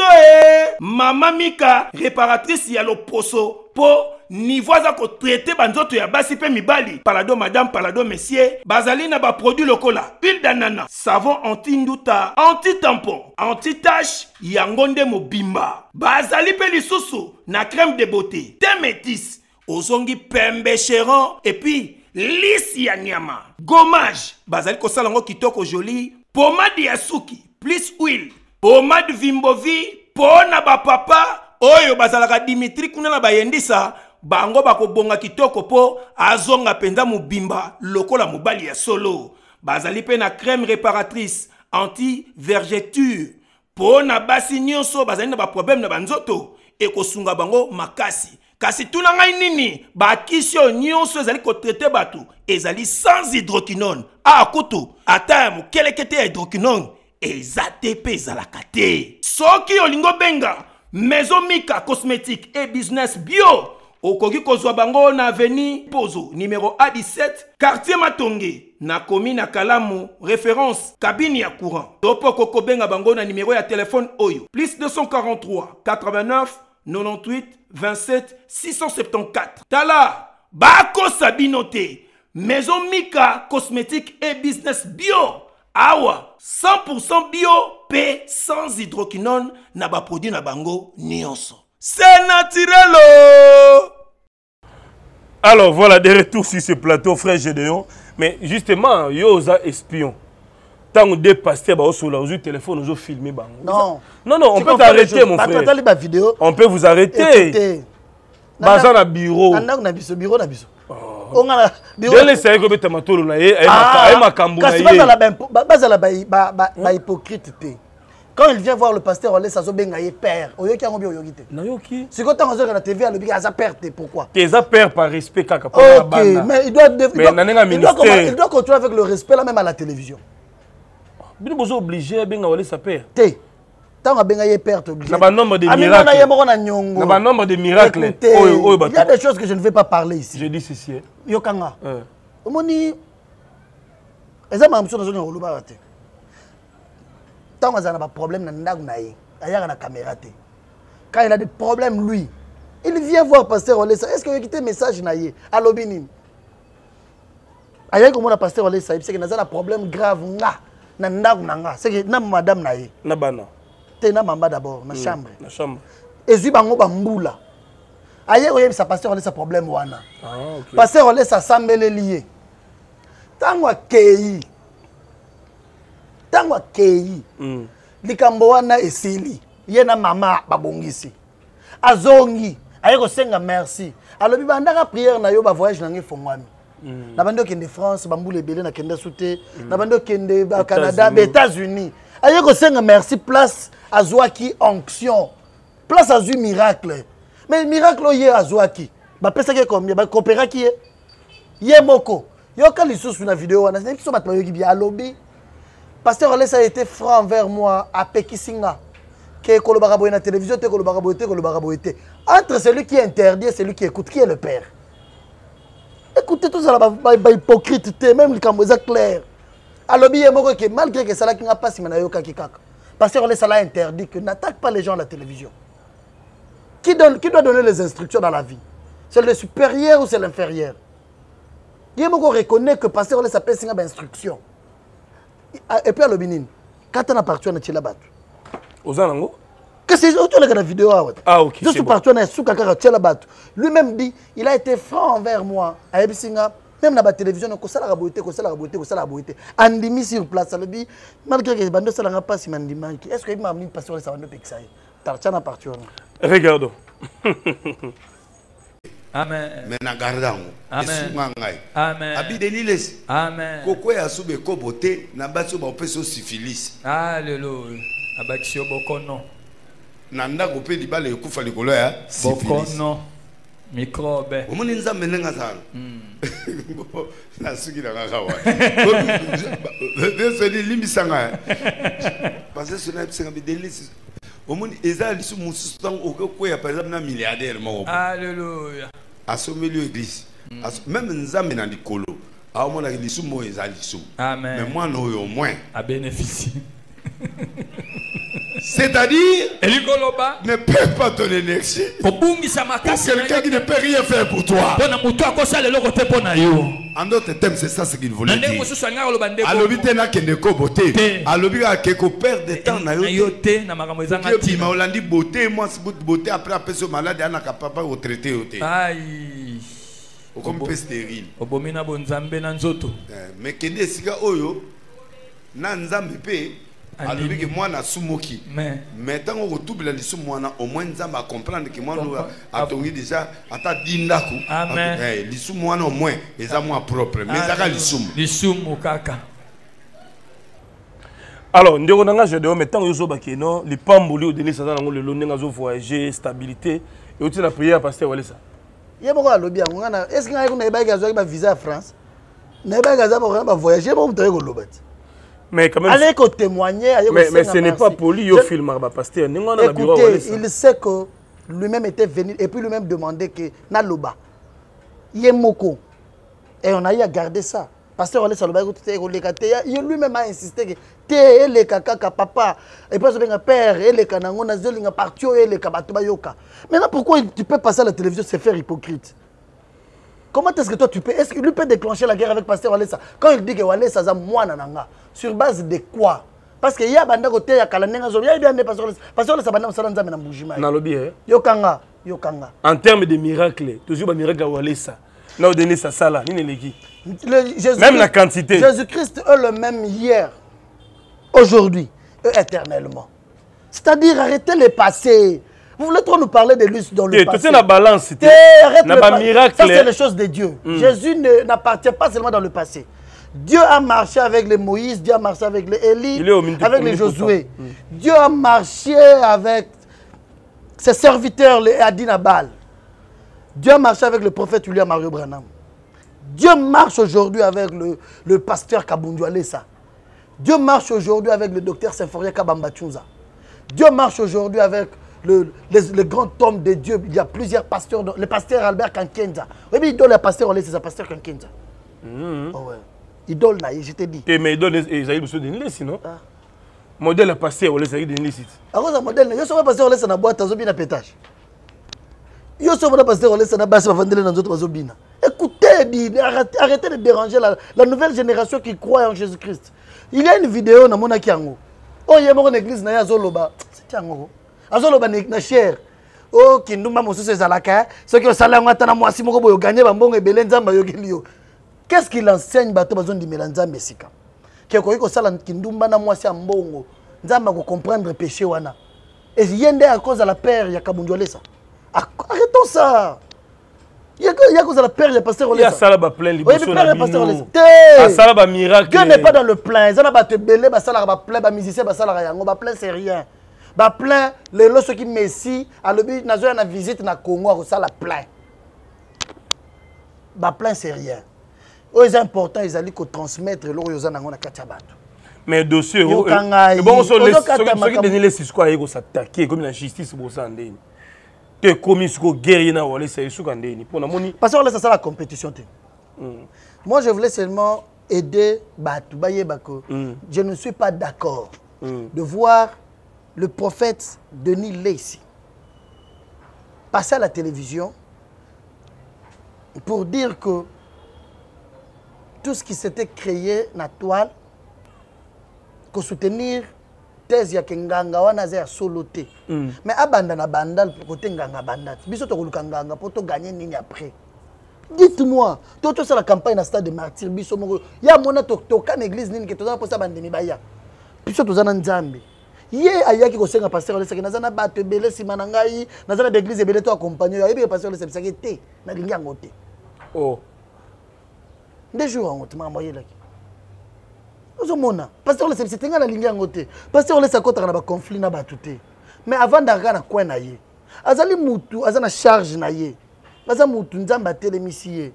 mama Mika réparatrice ya loposo po niveau za ko traiter banzoto ya basi pe mibali palado madame palado monsieur bazali na ba produit lokola huile d'ananas savon anti-nduta anti-tampon anti-tache yangonde mobimba bazali pe lisusu na crème de beauté thé métis ozongi pembe chéron et puis lisi ya nyama gommage bazali kosala ngo kitoko joli pomade ya suki plus huile pomade vimbovi pona ba papa oyo bazalaka Dimitri kuna na bayendisa bango bakobonga kitoko po azonga penza mobimba lokola mobali ya solo bazali pe na crème réparatrice anti vergeture pona basi nyonso bazali na ba problème na banzoto ekosunga bango makasi kasi tuna ngai nini bakisio nyonso ezali kotraite batu ezali sans hydroquinone akutu ata mukelekete ya hydroquinone ezate pe ezalaka te soki olingo benga Maison Mika cosmétique et business bio okoki kozwa bango na avenue Pozo numéro A17 quartier Matonge na commune na Kalamu référence cabine ya courant topo koko benga bango na numéro ya téléphone oyo plus 243 89 98 27 674. Tala, Bako Sabinote, Maison Mika cosmétique et business bio. Awa, 100% bio, P sans hydroquinone, naba produit na bango nyonso. C'est naturel. Alors voilà, de retour sur ce plateau, frère Gédéon. Mais justement, Yosa espion. tant que deux pasteurs sur le téléphone, ils filmé. Non. Non, on peut t'arrêter, mon frère. On peut vous arrêter. Bazar na bureau. Na bureau na biso. Dès c'est que tu m'as na ye, ma kambu na ye. Bazala ba hypocrite te. Quand il vient voir le pasteur, on laisse sa benga ye père. Oyoki ango bi oyoki te. Na yoki. C'est quand on regarde la TV, le biga za père te pourquoi? Tes père par respect kaka. OK, mais il doit continuer avec le respect là même à la télévision. Bino bozo obligé benga wale sa père. Te. Tant que benga ye père obligé. Na ba nombre de miracles. Na ba nombre de miracles. Il y a des choses que je ne vais pas parler ici. Je dis ceci. Yokanga. Omoni eza mamso na zone oluba te. Tant que ça n'a pas de problème na ndagu na ye. Aya na caméra te. Quand il a des problèmes lui, il vient voir pasteur Olesa. Est-ce qu'il a quitté message na ye à Lobinin? Aya ko mona pasteur Olesa, c'est que na un problème grave nga na ndagu na nga. C'est que na madame na ye. Na bana. Na mamba d'abord na chambre. Na chambre. Ezui bango bambula. Aye oye sa pasteur Olesa problème wana. Ah OK. Pasteur Olesa sambele lié. Tango akei. Tango akei. Likambo wana esili. Ye na mama babongisi. Azongi. Aye ko senga merci. Alobi bandaka prière na yo ba voyage na ngefongwami. Na bando kende France bambule belé na kende souté. Na bando kende Canada, États-Unis. Aye ko senga merci place azwaki onction. Place azui miracle. Mais miracle yé azwaki. Ba pesa ke combien ba coopéra ki yé moko. Yo ka lisusu na vidéo wana. Na biso bat ba yoki bi alobi. Pasteur Olesa a été franc envers moi à Pekisinga. Que kolobaka boye na télévision te kolobaka boye te kolobaka boye te. Entre celui qui est interdit et celui qui écoute, qui est le père? Écoutez tout ça ba hypocrite te même le kambo est clair. Alobi yé moko que malgré que ça la kinga passe na yoka ki kaka. Pasteur Olesa l'a interdit que n'attaque pas les gens à la télévision. Qui doit donner les instructions dans la vie? C'est le supérieur ou c'est l'inférieur? Il reconnaît que Pasteur Olesa peut signer instruction. Et puis à l'obinin, quand on a parti on a tiré la batte. Ozanango? Qu'est-ce que tu as dans la vidéo? Ah ok. Je suis parti on a tiré la batte. Lui-même dit, il a été franc envers moi. À Ebisinga, même dans la télévision, on a la beauté, la beauté. Andimi sur place, ça le dit, malgré que les bandes ne pas si mandimani. Est-ce qu'il m'a amené Pasteur Olesa à Pexaï? Tartiana parti on. Regardons. Amen. Mais na gardant. Amen. Amen. Abideliles. Amen. Koko ya sube ko bote na baso ba opeso syphilis. Alléluia. Abakisio bokono. Nanda ko pe libale ekufa likolo ya syphilis. Bokono. Microbe. Omoni nzambe nenga sana. Na suki na ngakawa. Deso ni limbisanga. Parce que cela c'est abideliles. Omoni eza lisu mususu tango okoko ya par exemple na milliardaire moko. Alléluia. Asomeli église. Même nzambe na likolo. A omona lisu mo eza lisu. Amen. Mais moi no au moins à bénéficier. C'est-à-dire ne perds pas ton énergie pour quelqu'un qui ne peut rien faire pour toi. En d'autres termes, c'est ça ce qu'il voulait dire. Alobite na kendeko beauté. Alobika keko perd de temps na yote. Qui m'a olandi beauté, moi c'est beauté après personne malade ana capable de traiter yote. Aïe. Comme peu stérile. Obomina bonzambe na nzoto. Mais kende sika oyo na nzambe pe alors que moi na sumoki mais tant on retrouve la lisu moi au moins nzamba à comprendre que moi nous atongi déjà ata dindaku amen lisu moi au moins les moi propre mais ça lisu kaka. Alors ndeko nanga je dois mettre yozo bakeno li pamboli au denis ça dans le longa zo voyager stabilité et aussi la prière pasteur Olesa yebo ko lobi yango ngana est-ce que ngana ba gazo ba visa à France na ba gazo ba voyager ba mutaye ko lobati. Mais quand même, allez témoigner, mais ce n'est pas poli au film pasteur. Écoutez, il sait que lui-même était venu et puis lui-même demandait que Naloba Yemoko et on a eu à garder ça. Pasteur Olesa lui-même a insisté que t'es le kaka papa et puis ce père et le kanango na zelinga partio et le kabatuba yoka. Maintenant pourquoi tu peux passer à la télévision c'est faire hypocrite? Comment est-ce que toi tu peux... Est-ce qu'il peut déclencher la guerre avec Pasteur Olesa? Quand il dit que Olesa c'est moi nananga, sur base de quoi? Parce qu'il y a banda côté ya kalanenga zo, il y a bien Pasteur Olesa. Pasteur Olesa banda musala nzambe na mbujima. Na lobi Yokanga. En termes de miracles, toujours ba miracle Olesa. Na o donner sa sala, ni neleki. Même la quantité. Jésus-Christ est le même hier, aujourd'hui et éternellement. C'est-à-dire, arrêtez le passé. Vous voulez trop nous parler de lui dans le passé. Tu sais, la balance, arrête le miracle. Ça, c'est les choses de Dieu. Jésus n'appartient pas seulement dans le passé. Dieu a marché avec les Moïse, Dieu a marché avec les Élie, avec les Josué. Dieu a marché avec ses serviteurs, les Adinabal. Dieu a marché avec le prophète William Mario Branham. Dieu marche aujourd'hui avec le pasteur Kabundu Alessa. Dieu marche aujourd'hui avec le docteur Symphoria Kabamba Tchouza. Dieu marche aujourd'hui avec le grand homme de Dieu. Il y a plusieurs pasteurs. Le pasteur Albert Kankenza. Oui, mais idole le pasteur Olé, c'est le pasteur Kankenza. Oh ouais. Idole, je t'ai dit. Mais idole, ils ont besoin d'une liste, non? Modèle le pasteur Olé, c'est une liste. Alors, ce modèle, il y a un pasteur Olé, c'est une boîte, c'est un pétage. Il y a un pasteur Olé, c'est une boîte, c'est un pétage. Écoutez, arrêtez de déranger la nouvelle génération qui croit en Jésus-Christ. Il y a une vidéo dans mon akiango. Oh, il y a une église na Azoloba. C'est un Azoloba na cher. Oh, kindumba mosusu ezalaka. Ceux qui ont salé en attendant moi si moko boyo gagner bambongo ebele nzamba yokelio. Qu'est-ce qu'il enseigne bato bazon di melanza mesika? Qui ko ko sala kindumba na moi si ambongo. Nzamba ko comprendre péché wana. Et yende à cause de la père ya Kabundu ça. Arrêtons ça. Il y a cause de la père de pasteur Olesa. Il y a salaba plein libération na bino. Ah salaba miracle. Dieu n'est pas dans le plein. Ça n'a pas te belé, ba salaba ba plein, ba musicien ba salaba yango, ba plein c'est rien. Ba plein les lots qui messi à lobi nazo na visite na Congo ko sala plein. Ba plein c'est rien. C'est important ils allaient ko transmettre lo yoza nango na katiabato. Mais dossier bon so les ceux qui donner les six quoi ko s'attaquer comme la justice bo sandeni. Commis guerrier na wale c'est soukandeni pour na moni parce que ça la compétition. Moi je voulais seulement aider Batu Bayebako. Je ne suis pas d'accord de voir le prophète Denis Lacy passer à la télévision pour dire que tout ce qui s'était créé na toile que soutenir thèse ya kenganga wana za soloté mais abanda na bandal côté nganga bandat biso to kolukanga pour to gagner nini après. Dites-moi toto ça la campagne na stade de martyr biso moko ya mona to kan église nini ke to za posa bandemi baya biso to za na nzambe ye ayaki ko senga pasteur le sekena za na bato ebele sima na ngai na za na église ebele to accompagner ya yebi pasteur le sekena te na lingi ngote oh des jours ngote ma moyela ki ozomona pasteur le c'est nga na lingi ngote pasteur le sakota na ba conflit na batuté mais avant d'arriver na coin na ye azali mutu azana charge na ye baza mutu nzamba telemisier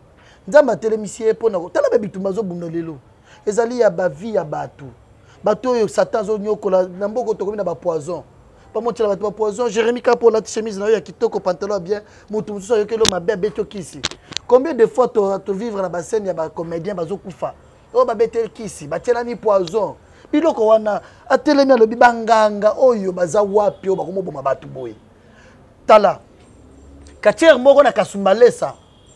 pona tala ba bitumba zo bunda lelo ezali ya ba vie ya batu bato yo satan zo nyokola na mboko to komina ba poison pa motela ba poison Jérémie Kapo la chemise na yo ya kitoko pantalon bien mutu musu yo kelo mabe beto kisi combien de fois to vivre na ba scène ya ba comédien bazo kufa o ba betel kisi batela ni poison biloko wana atelemi alobi banganga oyo baza wapi o bakomoboma batu boye tala Katier moko na Kasumbalesa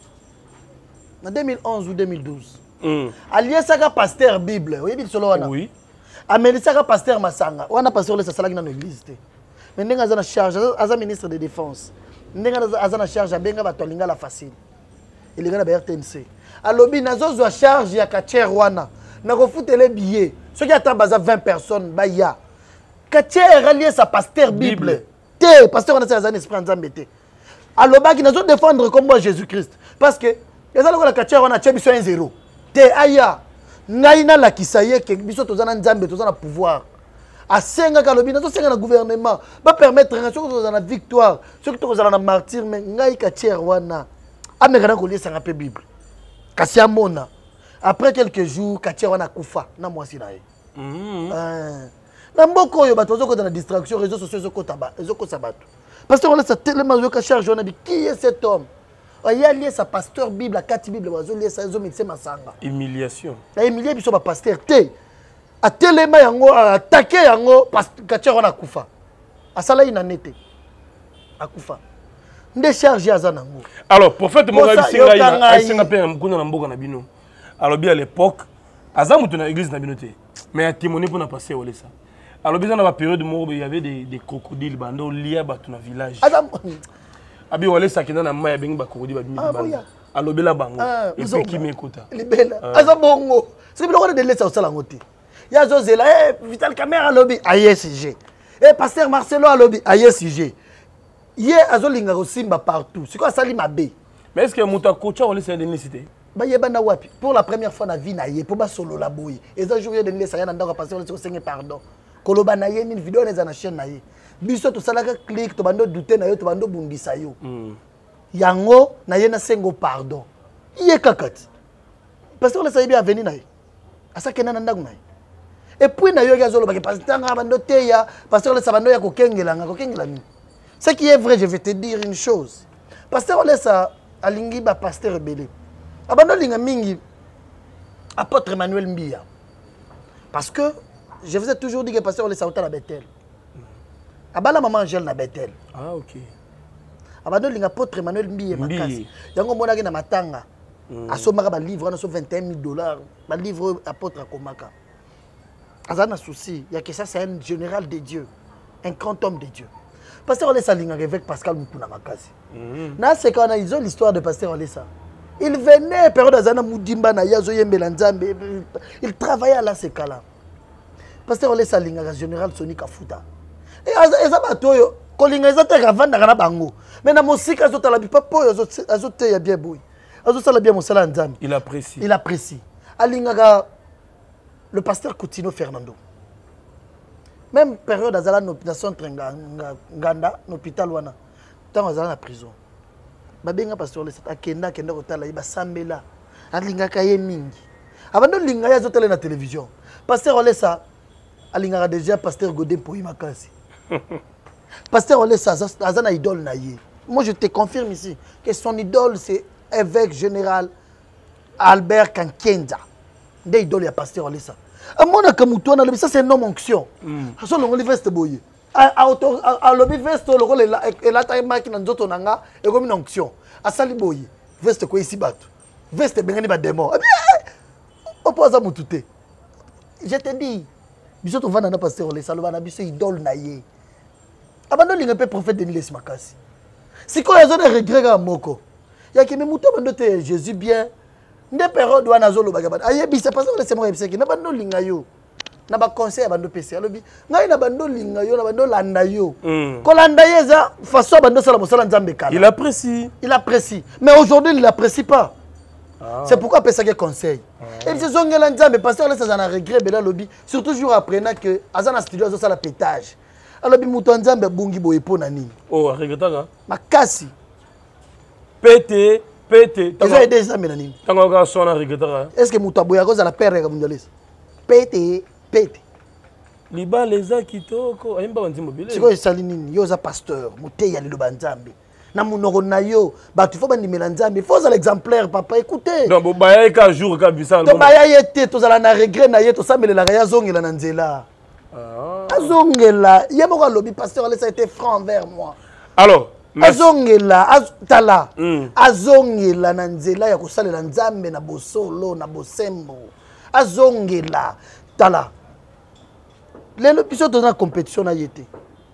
en 2011 ou 2012 aliesaka pasteur Bible oyebi solo wana oui amelisaka pasteur Masanga wana pasteur le salaki na église te mais ndenga za na charge aza ministre de défense ndenga aza na charge abenga bato linga la facile ilinga na RTNC alobi nazo charge ya Katier wana na kofutele billet ceux qui attendent baza 20 personnes ba ya Katier allié sa pasteur Bible te pasteur wana ça esprit nzambe te alobaki nazo défendre comme moi Jésus-Christ parce que les gens la Katier wana tche biso 1-0 te aya ngai na la kisaye ke biso tozana nzambe tozana pouvoir asenga kalobi nazo senga na gouvernement ba permettre ceux qui tozana victoire ceux qui tozana na martyr mais ngai Katier wana amekana ko liesa ngape Bible kasi amona après quelques jours Katier wana kufa na mwasi na ye na mboko oyo bato zo ko na distraction réseaux sociaux ezokota bato parce que on laisse tellement de charge on a dit qui est cet homme il y a lié sa pasteur Bible à 4 Bible bazo lié sa zo médecin masanga humiliation la humilié biso ba pasteur te a telema yango attaquer yango parce que Katier wana kufa asala ina nete akufa nde charge ya zanango alors prophète Mogabi singa pe mkuna na mboka na bino alors bien à l'époque azamu na église na bino te mais a témoigné pour na passer ole ça alors bien dans la période où il y avait des crocodiles bando liés dans le village abi wale sakina na maya bengi ba crocodile ba bimi alobela bango et puis qui m'écoute libela azabongo c'est biloko de laisser au sala ngoti ya zozela Vital Caméra lobby AESG pasteur Marcelo a lobby AESG ye azolinga kosimba partout c'est quoi sali mabe mais est-ce que muta kocha on laisse indemnité ba yebana wapi pour la première fois na vie na ye pour ba solo la boy et ça jour de laisse ya na ndako pasteur on se pardon koloba na ye ni vidéo na na chaîne na ye biso to salaka click to bando douter na yo to bando bundisa yo yango na ye na sengo pardon ye kakati pasteur laisse bien venir na ye asa kena na ndako na ye et puis na yo gazolo ba pasteur nga bando teya pasteur laisse bando ya kokengela ni ce qui est vrai je vais te dire une chose pasteur laisse alingi ba pasteur belé abando linga mingi apôtre Emmanuel Mbia parce que je vous ai toujours dit que pasteur laisse autant la Bethel abala maman Angèle na Bethel ah ok abando linga apôtre Emmanuel Mbia makasi yango mona na matanga asomaka ba livre na so $21,000 ba livre apôtre akomaka azana souci il y a que ça c'est un général de Dieu un grand homme de Dieu pasteur Olesa linga avec Pascal Mukuna makasi na c'est quand ils ont l'histoire de pasteur Olesa il venait période azana mudimba na yazo yembela nzambe il travaillait à la sekala pasteur Olesa linga général Sonic Afuta et eza batoyo kolinga eza te ravanda kana bango mais na musika azotala bipapo azote ya bien boy azosala bien mosala nzambe il apprécie alinga le pasteur Coutinho Fernando même période azala n'opération nganda l'hôpital wana tant azala na prison babenga pasteur Olesa akenda kotala iba sambela alinga kaye mingi abando linga ya zotala na télévision pasteur Olesa alinga déjà pasteur Godin Poyi makasi pasteur Olesa azana idole na ye moi je te confirme ici que son idole c'est évêque général Albert Kankenza nde idole ya pasteur Olesa amona kamuto na ça c'est un homme onction so longo li veste boye a lobi veste loko la taille maki na nzoto nanga e komi na onction asali boye veste ko isi bato veste bengani ba démon opoza mutute je te dis biso to vana na pasteur Olesa lo bana biso idole na ye abando linga pe prophète Denis Les makasi siko yazo na regret ga moko ya ki me muto bando te Jésus bien nde période wana zolo bagabana ayebisa parce que c'est moi ebiseki na bando linga yo na ba conseil bando PC alobi ngai na bando linga yo na bando landa yo ko landa yeza façon bando sala mosala nzambe kala il apprécie mais aujourd'hui il l'apprécie pas c'est pourquoi pesa que conseil et c'est zongela nzambe parce que là ça na regret bela lobby surtout jour après na que azana studio zo sala pétage alobi muto nzambe bungi boye pona nini regretaka makasi pété ils ont aidé ça maintenant nini tango ka sona regretaka est-ce que muto boya ko za la père ya munjalisa pété liba leza kitoko ayimba banzimbo bile siko esali nini yo za pasteur muteya lelo banzambe na munoko na yo batu fo bandimela nzambe faut l'exemplaire papa écoutez donc bo baya ka jour ka bisa to baya yete to zala na regret na ye to samelela ya zongela na nzela azongela ye moko lobi pasteur Olesa était franc envers moi alors azongela tala azongela na nzela ya kosalela nzambe na bosolo na bosembo azongela tala lelo biso dans la compétition na yete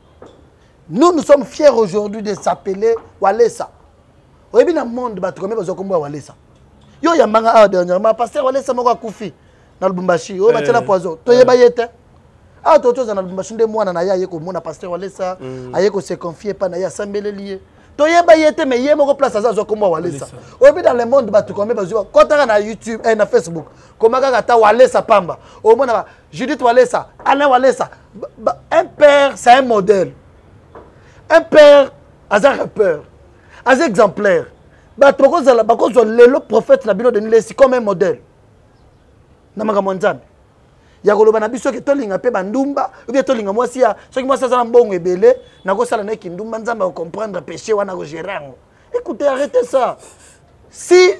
nous sommes fiers aujourd'hui de s'appeler Walesa oyebi na monde bato comme bazo kombo Walesa yo yambanga dernièrement pasteur Walesa moko akufi na Lubumbashi o batela poison toyeba yete toto za na Lubumbashi nde mwana na ye ko mona pasteur Walesa aye ko se confier pa na ya sambele lié toyeba yete mais ye moko place azo kombo Walesa oyebi dans le monde bato comme bazo kotaka na YouTube et na Facebook komaka kata Walesa pamba o mona Judith Walesa Alain Walesa un père c'est un modèle un père aza rappeur aza exemplaire bato bakozala bakozwa lelo prophète na bino Denis Les comme un modèle na makambo nzambe ya koloba na biso ke tolinga pe bandumba ou bien tolinga mwasi ya soki mwasi aza na mbongo ebele nakosala na kindumba nzambe ko comprendre péché wana ko gérer. Écoutez, arrêtez ça. Si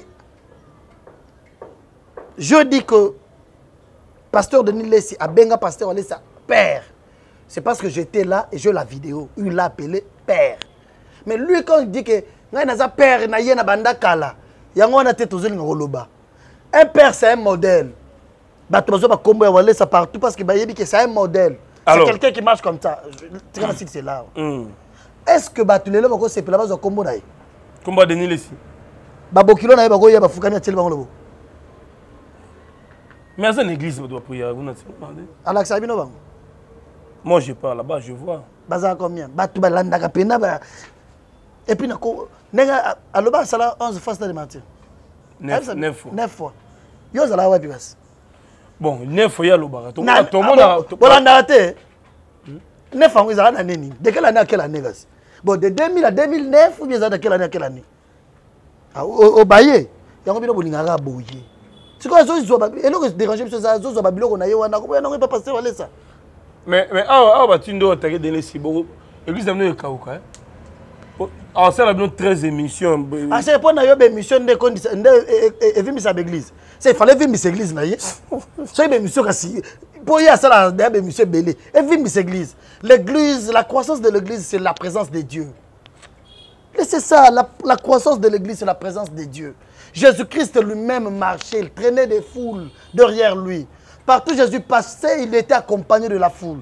je dis que pasteur Denis Les a benga pasteur Olesa père, c'est parce que j'étais là et je la vidéo, il l'a appelé père. Mais lui quand il dit que ngai naza père na ye na banda kala, yango na te tozolinga koloba. Un père c'est un modèle. Bato bazo ba kombo ya Olesa partout parce que bayebi que c'est un modèle. C'est quelqu'un qui marche comme ça. C'est là. Est-ce que bato lelo bako sepela bazo kombo na ye? Kombo Denis Les. Babokilo na ye bako ya bafukami atel bango lobo. Mais à une église, on doit prier. Alex Abino Bang. Moi, je pars là-bas, je vois. Baza combien? Batu balanda kapena ba. Et puis nako nenga aloba sala 11 fois de matin. 9 fois. 9 fois. Yo zala wapi bas. Bon, 9 fois ya lobara. Tout le monde bolanda te. 9 ans ils na nini? De quelle année à quelle année gas? Bon de 2000 à 2009 ou bien ça de quelle année à quelle année? Ah au baye. Yango bino bolingaka boye. C'est quoi zo zo ba et le déranger monsieur ça zo zo ba biloko na ye wana ko pas passer wala ça. Mais tu dois donner si bon. Église d'amener le Kaouka. Alors ça a bien 13 émissions. Ah c'est pour na yo émission de condition et vimi sa église. C'est fallait vimi sa église na ye. C'est une émission kasi pour y a ça la émission belé. Et vimi sa église. L'église, la croissance de l'église c'est la présence de Dieu. Et c'est ça la croissance de l'église c'est la présence de Dieu. Jésus-Christ lui-même marchait, il traînait des foules derrière lui. Partout Jésus passait, il était accompagné de la foule.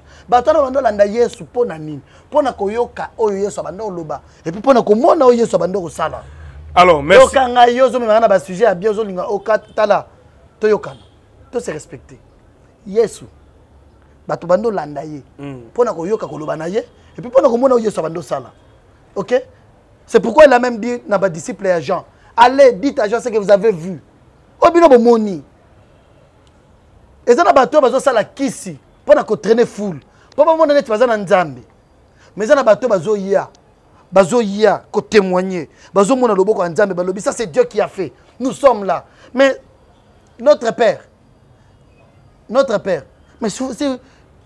Alors, merci. Tout se respecter. Yesu. Ok? C'est pourquoi il a même dit à ses disciples et à Jean, allez, dites à Jean ce que vous avez vu. Obino bomoni. Et ça, bateau bazo sala kisi pour na ko traîner foule. Pour pas mon net baza na nzambe. Mais ça na bateau bazo ya ko témoigner. Bazo mona loboko nzambe balobi ça c'est Dieu qui a fait. Nous sommes là. Mais notre père. Mais c'est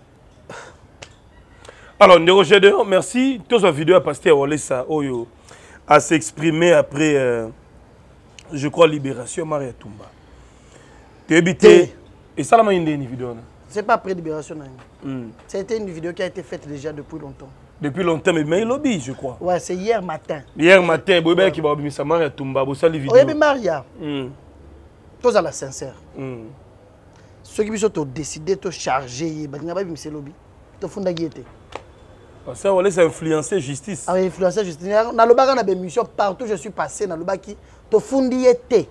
alors Ndeko Gédéon, merci. Tous la vidéo a passé à Walesa Oyo à s'exprimer après je crois libération Maria Tumba. Tu habité et ça, c'est une vidéo. C'est pas après libération. C'était une vidéo qui a été faite déjà depuis longtemps. Depuis longtemps, mais il lobby, je crois. Ouais, c'est hier matin. Hier matin, Boubé qui va obéir sa Maria Tumba, vous savez vidéo. Oui, Maria. Tous à la sincère. Ceux qui ont décidé de charger, ils n'ont pas vu ce lobby. Ils ont fondé guetté. Ça, on laisse influencer justice. Ah, influencer justice. Dans le bac, on a des missions partout. Je suis passé dans le bac qui te fondé guetté.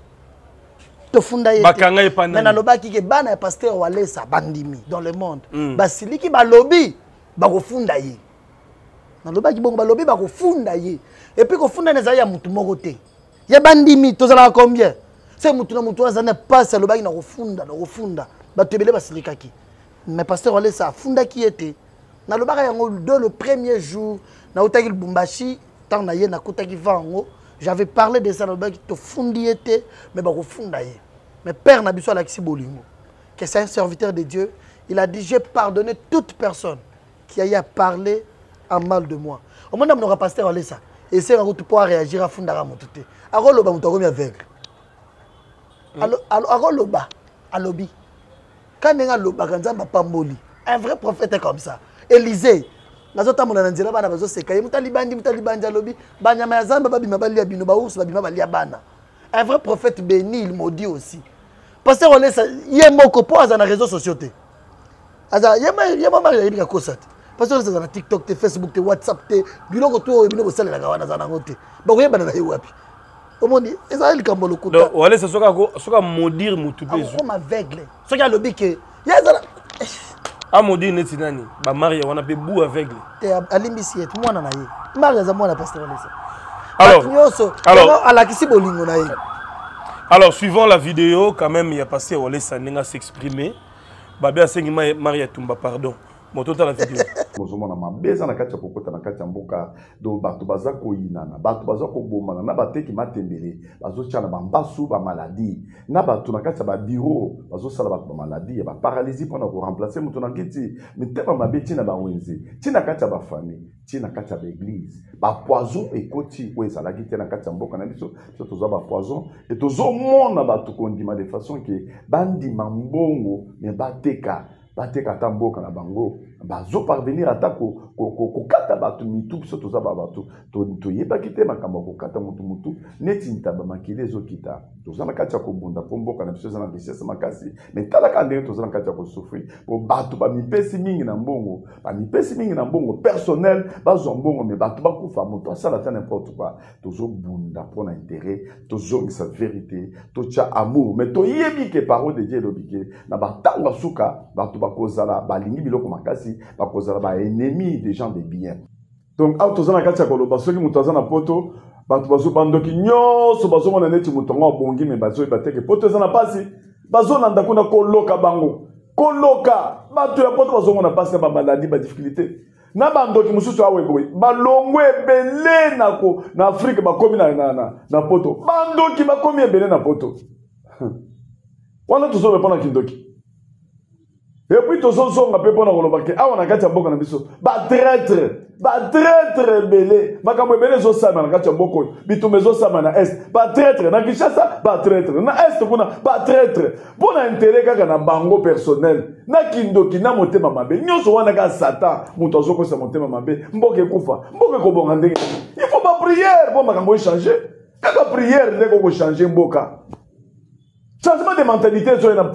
Mais dans le bas qui est ban pasteur Walesa bandimi dans le monde. Basili qui ba lobby ba ko funda ye. Dans le bas qui bon ba lobby ba ko funda ye. Et puis ko funda na ya mutu moko te. Ya bandimi tozala combien? C'est mutu na mutu azana pas le bas qui na ko funda. Ba tebele basili kaki. Mais pasteur Walesa funda qui était. Dans le bas yango le premier jour na utaki Lubumbashi tant na ye na kutaki vango. J'avais parlé de ça dans le bac qui te fundi était, mais bah fundaye. Mais Père Nabiso Alexis Bolingo, qui est un serviteur de Dieu, il a dit j'ai pardonné toute personne qui a parlé en mal de moi. Au moment où on aura pasteur allé ça, et c'est un route pour réagir à Fundara Moutouté. Alors le bas moutogomi aveugle. Alors le bas, à lobby. Quand on a le bas, quand on a pamboli, un vrai prophète est comme ça. Élisée. Nazota mona nzela bana bazo seka mutalibandi alobi banyama ya zamba babima balia bino ba ursu babima balia bana. Un vrai prophète béni il maudit aussi. Pasteur Walesa yemoko po aza na réseaux sociaux te. Aza yema mari yibika kosate. Pasteur Walesa na TikTok te Facebook te WhatsApp te biloko to biloko sala la wana za na ngote. Ba ko yebana na yewapi. Omoni ezali kambolo kuta. Donc Walesa soka maudire mutu bezo. Comme aveugle. Soki alobi ke yazala Amodi netinani ba Maria wana pe bou aveugle. Te alimbisi et mwana na ye. Maria za mwana pasteur Walesa. Alors, suivant la vidéo, quand même, il y a passé Walesa Nenga s'exprimer. Babé a sengi Maria Tumba, pardon. Bon, total la vidéo. Ozomona mabeza na kati ya kokota na kati ya mboka do bato baza koyinana bato baza kobomana na bateki matembele bazo tshana bambasu ba maladie na bato na kati ya ba bureau bazo sala bato ba maladie ba paralysie pour na ko remplacer muto na kiti mitema mabeti na ba wenze tina kati ya ba famille tina kati ya ba église ba poison ekoti ko ezala kiti na kati ya mboka na biso so toza ba poison et tozo mona bato kondima de façon que bandi mambongo mais bateka bate kata mboka na bango bazo parvenir ata ko kata batu mitu biso toza ba batu to yeba kite makambo ko kata mutu neti ntaba makile zo kita toza na kati ya ko bunda po mboka na biso za na biso makasi mais tala ka ndenge toza na kati ya ko souffrir po batu ba mipesi mingi na mbongo personnel bazo mbongo mais batu ba kufa moto asala ta n'importe quoi tozo bunda pour na intérêt tozo sa vérité to cha amour mais to yebi ke parole de Dieu lobike na batanga suka batu bakozala balingi biloko makasi bakozala ba ennemi des gens de bien donc autoza na kati ya koloba soki moto aza na poto batu bazo bandoki nyonso bazo mona neti moto ngo bongi mais bazo bateke poto eza na pasi bazo nanda kuna koloka bango koloka batu ya poto bazo mona pasi na ba maladie ba difficulté na bandoki mususu awe boy balongwe ebele nako na Afrique bakomi na poto bandoki bakomi ebele na poto wana tuzobe pona kindoki et puis tozozonga pe pona koloba ke awa na kati ya mboka na biso ba traître belé makambo ebele zo sama na kati ya mboka bitumbe zo sama na est ba traître na Kinshasa ba traître na est kuna ba traître pona intérêt kaka na bango personnel na kindoki na motema mabe nyonso wana ka satan muto azoko sa motema mabe mboka ekufa mboka ekobonga ndenge il faut ba prière pour makambo changer kaka prière ndeko ko changer mboka. Changement de mentalité, c'est une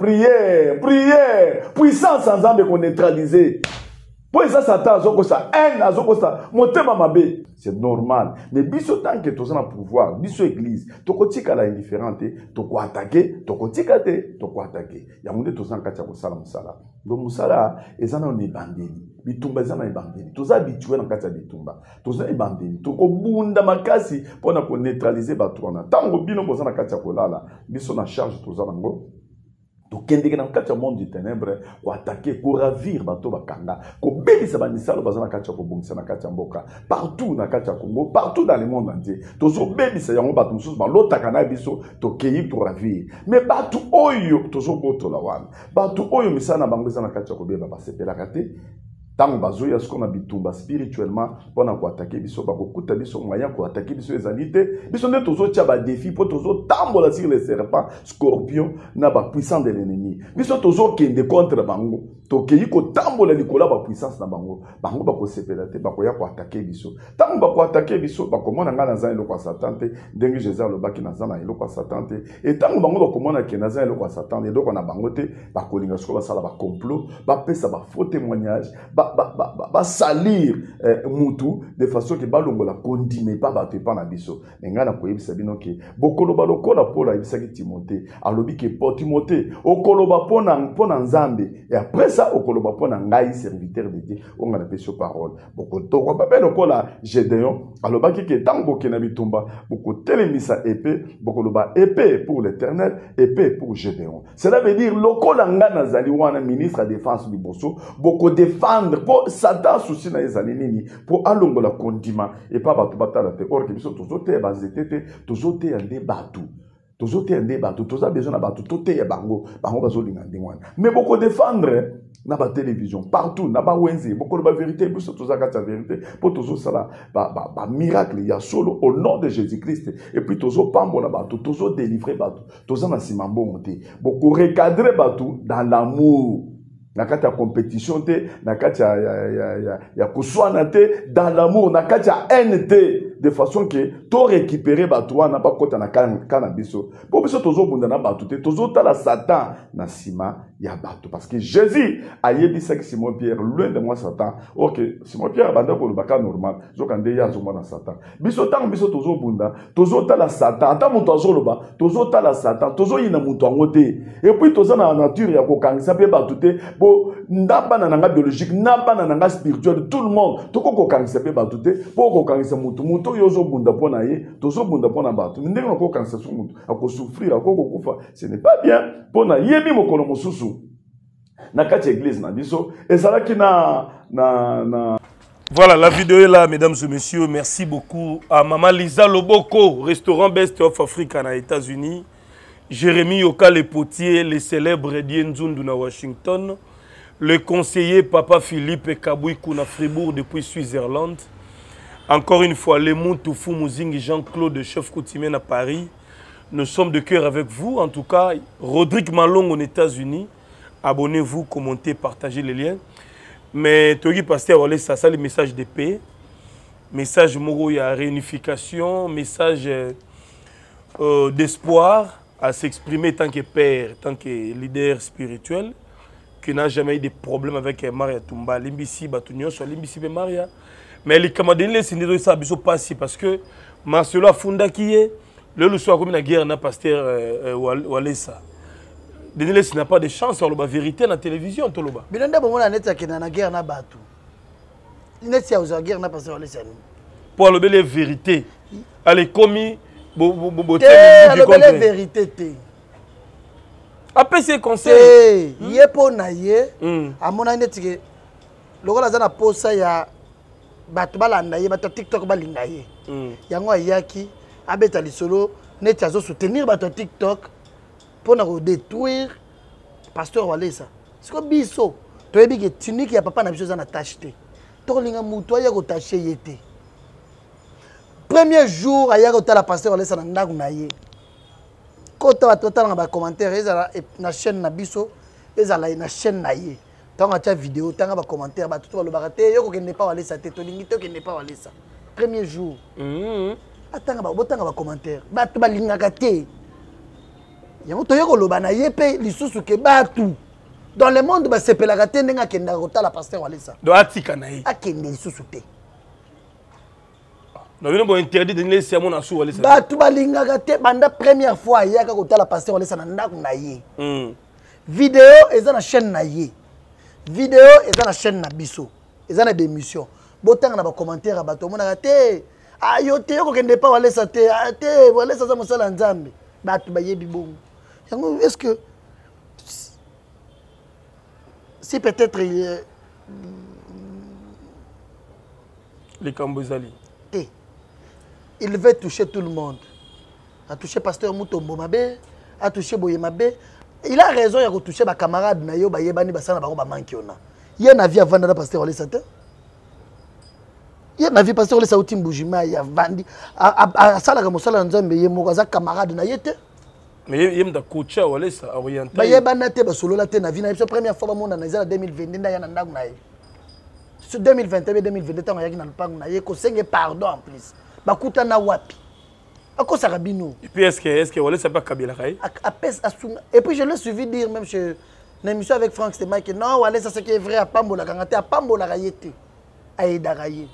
prière, puissance sans âme qu'on neutraliser. Pour ça, Satan, ça haine, ça motema mabe. C'est normal. Mais biso tant que tu as un pouvoir, biso église, tu kotika la indifférente, tu ko attaquer, tu kotika te, tu ko attaquer. Ya munde tu san katia ko sala musala. Donc musala ezana on ebandeli. Bitumba ezana ebandeli. Tu as habitué na katia bitumba. Tu as ebandeli. Tu ko bunda makasi pour na ko neutraliser batwana. Tango bino ko sana katia ko lala, biso na charge tu za nango. To kende na kati ya monde du ténèbre ko attaquer ko ravir bato bakanga ko belisa banisalo bazana kati ya ko bongisa na kati ya mboka partout na kati ya Congo partout dans le monde entier to zo belisa yango bato mususu ba lotaka na biso to keyi to ravir mais bato oyo to zo botola wana bato oyo misana bango na kati ya ko beba ba sepela kate tant bazoya ce qu'on a bitumba spirituellement pour attaquer biso bakokuta biso moyen pour attaquer biso ezalité biso ne tozo tia ba défi pour tozo tambola sur les serpents scorpions na ba puissance de l'ennemi biso tozo kende contre bango to keyi ko tambola likola ba puissance na bango bako sepela te bako ya ko attaquer biso tant bako attaquer biso bako mona nga na za eloko ya Satan te ndenge Jésus le baki na za na eloko ya Satan te et tant bango bako mona ke na za eloko ya Satan et donc on a bango te bako linga sko ba sala ba complot ba pesa ba faux témoignage ba salir mutu de façon que balongola condimé pas battre pas na biso ngana ko yebisa bino ke bokoloba lokola pola yebisa ki Timothée alobi ke po Timothée okoloba pona nzambe et après ça okoloba pona ngai serviteur de Dieu on ngana pe sur parole bokoto ko ba lokola Gédéon alobaki ke tango ke na bitumba bokotelemisa épée bokoloba épée pour l'Éternel épée pour Gédéon cela veut dire lokola ngana zali wana ministre de défense liboso boko défendre pour Satan souci na ezali nini pour alongola kondima et pas batu batala te or que biso tozote bazete tozote ande batu tozote ande batu toza besoin na batu tote bango bazolinga ndingwana mais beaucoup défendre na ba télévision partout na ba wenze beaucoup ba vérité biso toza kata vérité pour tozo sala ba miracle ya solo au nom de Jésus-Christ et puis tozo pambola batu tozo délivrer batu toza na simambongo te beaucoup recadrer batu dans l'amour. Nakati ya compétition te, nakati ya kuswana te, dans l'amour, nakati ya haine te, de façon que to récupérer batwa na pas kota na cannabis. Pour biso tozo bunda na batu te, tozo tala Satan na sima ya batu parce que Jésus a yebisa que Simon Pierre loin de moi Satan. OK, Simon Pierre banda ko lubaka normal, zokande ya zo na Satan. Biso tang biso tozo bunda, tozo tala Satan, ata muto azoloba, tozo tala Satan, tozo yina muto angote. Et puis tozo na nature ya ko kangisa pe batu te. Ndaba na nanga biologique, ndaba na nanga spirituel, tout le monde. Toko ko kangisa pe batu te, po ko kangisa mutu yozo bunda pona ye, tozo bunda pona batu. Ndenge ko kangisa su mutu, ako souffrir, ako kufa, ce n'est pas bien. Pona yemi mokolo mosusu. Na kati église na biso, ezalaki na Voilà, la vidéo est là, mesdames et messieurs. Merci beaucoup à Maman Lisa Loboko, restaurant Best of Africa aux États-Unis. Jérémy Yoka le potier, le célèbre Dienzundu na Washington. Le conseiller Papa Philippe Kabouikou na Fribourg depuis Suisse-Irlande. Encore une fois, les Moutoufou Mouzingi Jean-Claude, chef coutumier à Paris. Nous sommes de cœur avec vous. En tout cas, Rodrigue Malong aux États-Unis. Abonnez-vous, commentez, partagez les liens. Mais Togi Pasteur, voilà, ça le message de paix. Message Moro, il y a réunification, message d'espoir à s'exprimer tant que père, tant que leader spirituel, qui n'a jamais eu de problème avec Maria Tumba. Limbisi, Batunyo, soit Limbisi et Maria. Mais les Camerounais, c'est ne ça pas si parce que Marcelo Funda qui est, le soir comme la guerre n'a Pasteur Walesa. Denis n'a pas de chance sur la vérité dans la télévision. Bilonda bon na net akena na guerre na batu. Net ya uza guerre na Pasteur Walesa. Pour le belle vérité. Allez commis la vérité te. Après ces conseils, yé po na yé a mona net ke lokola za na posa ya batu balanda ye batu TikTok balinga ye. Yango ayaki abeta lisolo net azo soutenir batu TikTok. Pour nous détruire Pasteur Walesa. C'est comme biso. Tu as dit que tu n'es papa n'a besoin d'attacher. Tu as dit que tu as attaché. Premier jour, il y a la Pasteur Walesa dans la quand tu as total dans commentaire, ils ont la chaîne na biso, ils ont la chaîne na ye. Tu as une vidéo, tu as un commentaire, tu as le baraté, tu n'es pas Walesa, tu n'es pas Walesa. Premier jour. Attends, tu as un commentaire. Tu as un yango toyeko lobana yepe lisusu ke batu dans le monde ba sepelaka te ndenga kenda kotala Pasteur Walesa do atika na ye akende lisusu te no bino bo interdit de laisser à mon asu Walesa batu balingaka te banda première fois yaka kotala Pasteur Walesa na ndako na ye vidéo eza na chaîne na ye vidéo eza na chaîne na biso eza na démission botanga na ba commentaire bato monaka te ayo te yoko kende pa Walesa te te Walesa za mosala nzambe batu bayebi bongo. Est-ce que si peut-être les Cambozali il veut toucher tout le monde, a touché Pasteur Mutombo Mabe, a touché Boye Mabe, il a raison de toucher ma camarade na yo ba yebani basana ba mankiona. Il y a na vie avant de Pasteur Walesa te. Il y a na vie Pasteur Walesa uti mbujima ya vandi a sala ka mosala nzambe ye mo kaza camarade na yete. Mais il y a un coach Walesa orienté. Ba yebana te ba solo la te na vie na biso première fois ba mona na 2020 nda ya na ndaku na ye. Sur 2021 2022 tant ya ki na lupangu na ye ko senge pardon en plus. Ba kuta na wapi. Ako sarabino. Et puis est-ce que Walesa pas Kabila kai? Et puis je l'ai suivi dire même chez une émission avec Franck Stéma que non Walesa c'est qui est vrai à Pambola kangate à Pambola kayete. Aïda Raye.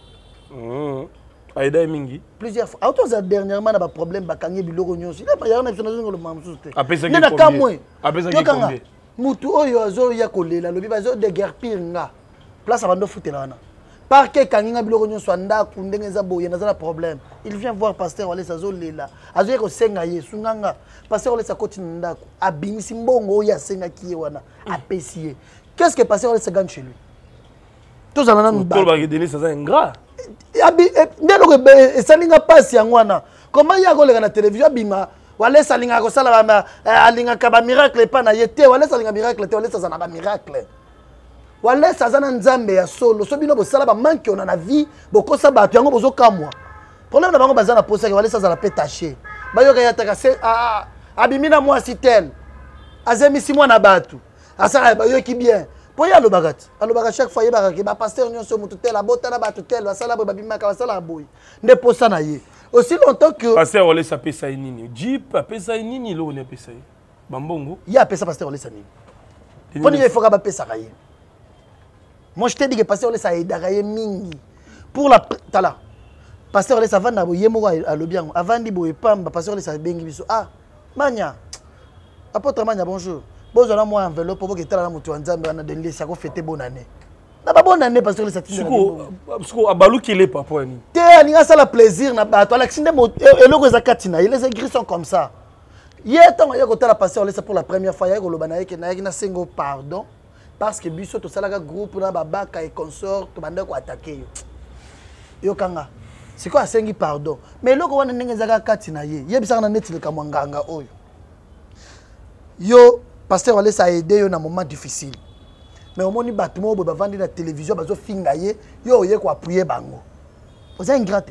Aïda Mingi. Plusieurs fois. Autant ça dernièrement on a des problèmes bakangé biloko nyonso. Il pas y a une émission dans le mamsous te. Après ça qui après ça qui combien? Mutu oyo azo ya kolela lobi bazo de guerre pire nga. Place abando futela wana. Parquet kanginga biloko nyonso anda kundenge za boye na za problème. Il vient voir Pasteur Walesa azo lela. Azo yeko senga ye sunganga. Pasteur Walesa koti ndako. Abimisi mbongo oyo asenga kiye wana. Apesiye. Qu'est-ce que Pasteur Walesa gagne chez lui? Tous en ont tout le donner ça c'est ingrat. Ndelo esalinga pasi yangwana. Comment ya kolega na télévision bima Walesa linga ko sala ba alinga ka ba miracle pa na yete Walesa linga miracle te Walesa za na ba miracle. Walesa za na nzambe ya solo so bino bo sala ba manque on na vie boko sa ba yango bozo kamwa. Problème na bango bazana posa ke Walesa za la pétaché. Bayoka yataka se abimina moi sitel. Azemi si moi na batu. Asala bayoki bien. Pour y aller à chaque fois, il y a des pasteurs qui sont tous la botte, la batte, la salle, la bimaka, la salle, la bouille. Ne pas ça naïe. Aussi longtemps que. Pasteur Walesa pesa inini. Jeep pesa inini lo ne pesa. Bambongo. Il y a pesa Pasteur Walesa nini. Pour il faut que pesa raye. Moi je te dis que Pasteur Walesa est daraye mingi. Pour la tala. Pasteur Walesa va na boye mo à lobiango. Avant di boye pamba Pasteur Walesa bengi biso. Ah, manya. Apôtre Manya bonjour. Bonjour, moi enveloppe pour que tu aies la moto en Zambie, on a donné ça pour fêter bonne année. Na bonne année parce que les statistiques. Suko abalu qui est papa ni. Te ni ça le plaisir na ba to Alexandre et logo za katina, les écrits sont comme ça. Hier tant ya ko tala passer on laisse pour la première fois ya ko lobana yeke na sengo pardon parce que biso to sala groupe na babaka et consort to bande ko attaquer yo. Yo kanga. C'est quoi sengi pardon. Mais logo wana ndenge za katina ye bisa na netile kamwanganga oyo. Yo Pasteur Walesa a aidé dans un moment difficile. Mais au moment où il va vendre la télévision, il va fingayer, il va appuyer bango. Vous êtes ingrat.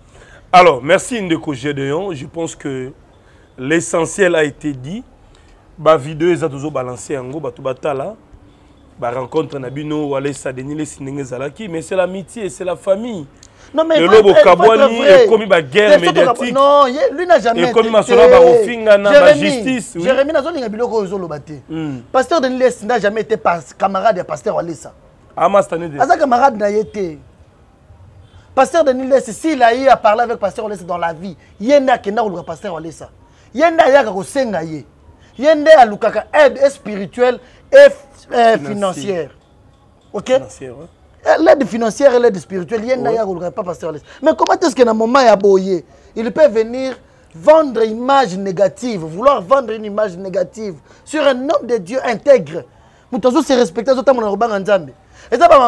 Alors, merci Ndeko Gédéon. Je pense que l'essentiel a été dit. ba vidéo eza toujours balancer yango bato batala ba rencontre na bino wala ça Denis les sinenge zalaki mais c'est l'amitié, c'est la famille. Non mais le lobo kabwani et comme ba guerre médiatique. Non, lui n'a jamais et comme masola ba ofinga na ba justice. Jérémy nazolinga biloko ezolo baté. Pasteur Denis les n'a jamais été camarade de pasteur Walesa. Ah mastane de. Asa camarade na été. Pasteur Denis les s'il a eu à parler avec pasteur Walesa dans la vie, yenda kenda ko pasteur Walesa. Yenda yaka ko senga ye. Yende a lukaka aide spirituelle et financière. OK? Financière, ouais. L'aide financière et l'aide spirituelle, il n'y a pas pasteur. Mais comment est-ce qu'à un moment il y a boyé, il peut venir vendre une image négative, vouloir vendre une image négative sur un homme de Dieu intègre. Nous devons se respecter, nous devons nous respecter. Et ça,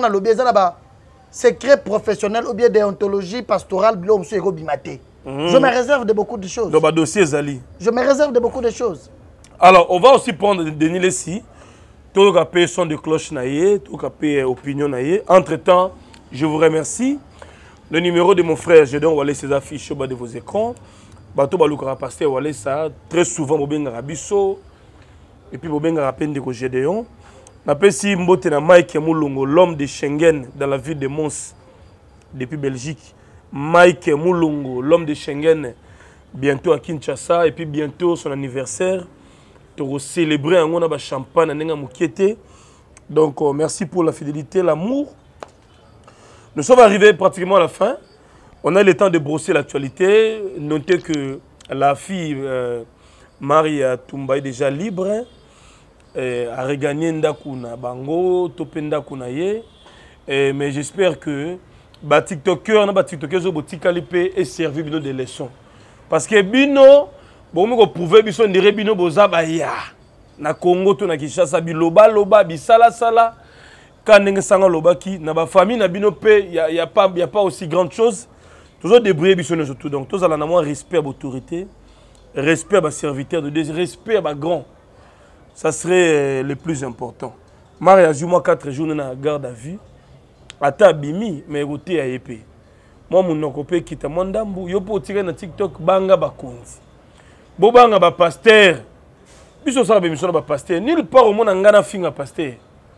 c'est secret professionnel ou bien déontologie pastorale, je me réserve de beaucoup de choses. Je me réserve de beaucoup de choses. Alors, on va aussi prendre Denis Lessi. Tout le monde son de cloche naïe, tout le monde opinion naïe. Entre-temps, je vous remercie. Le numéro de mon frère, je donne Walé ses affiches au bas de vos écrans. Bato Baloukara Pasteur Walé ça très souvent Bobenga Rabiso et puis Bobenga Rapende de Gédéon. N'appelle si Mbote na Mike Moulongo, l'homme de Schengen dans la ville de Mons depuis Belgique. Mike Moulongo, l'homme de Schengen, bientôt à Kinshasa et puis bientôt son anniversaire. Pour célébrer un champagne à Moukiete. Donc, merci pour la fidélité, l'amour. Nous sommes arrivés pratiquement à la fin. On a le temps de brosser l'actualité. Notez que la fille Maria Toumba est déjà libre. A regagné Ndakuna Bango, Topenda Kunaye. Mais j'espère que les TikTokers, est servi de leçons. Parce que Bino. Bon, on prouver que son bino bozaba ya na Congo to na Kinshasa biloba loba bisala sala kanenge sanga loba ki na ba famille na bino pe y a pas aussi grande chose toujours débrouiller biso surtout donc tous ala na moi respect à l'autorité, respect à serviteur de Dieu, respect à grand, ça serait le plus important. Mariage moi 4 jours na garde à vue ata bimi mais côté à épée moi mon nokopé kita mondambu yo po tirer na TikTok banga bakonzi Bobanga ba pasteur. Biso ça ba mission ba pasteur. Nulle part au monde ngana finga pasteur.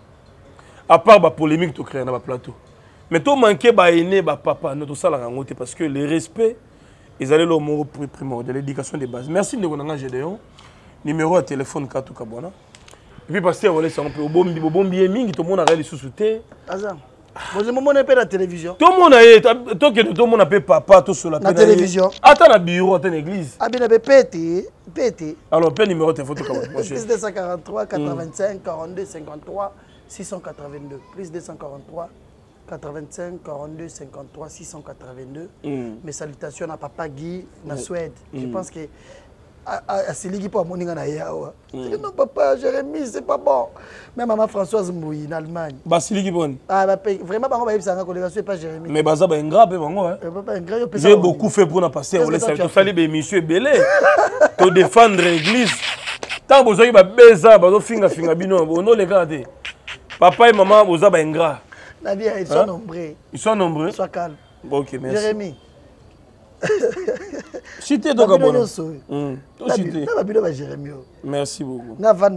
À part ba polémique to créer na ba plateau. Mais to manquer ba aîné ba papa notre ça la rangote parce que le respect ils allaient le mot primordial de l'éducation de base. Merci de konanga Gédéon. Numéro de téléphone Katou Kabona. Et puis pasteur on laisse un peu au bombi mingi to monde a réalisé sous-souté. Azam. Bon, je me pas la télévision. Tout le monde a tout le monde appelle papa tout sur la télévision. Attends la bureau, attends l'église. Ah bien pété. Alors quel numéro de téléphone plus 243 85 42 53 682 plus 243 85 42 53 682. Mes salutations à papa Guy na Suède. Je pense que c'est lui qui peut monter na yawa. Non papa Jérémy c'est pas bon. Même maman Françoise Mbouyi en Allemagne. Basili qui bon. Ah vraiment bango ba yebisa nga collègue pas Jérémy. Mais baza ba ingrat pe bango hein. J'ai beaucoup fait pour na passer on laisse tout fallait be monsieur belé. To défendre l'église. Tant bozoyi ba beza bazo finga bino bono les gars. Papa et maman boza ba ingrat. Na bien ils sont nombreux. Ils sont nombreux. Sois calme. OK, merci. Jérémy. Chité donc bon. Merci beaucoup.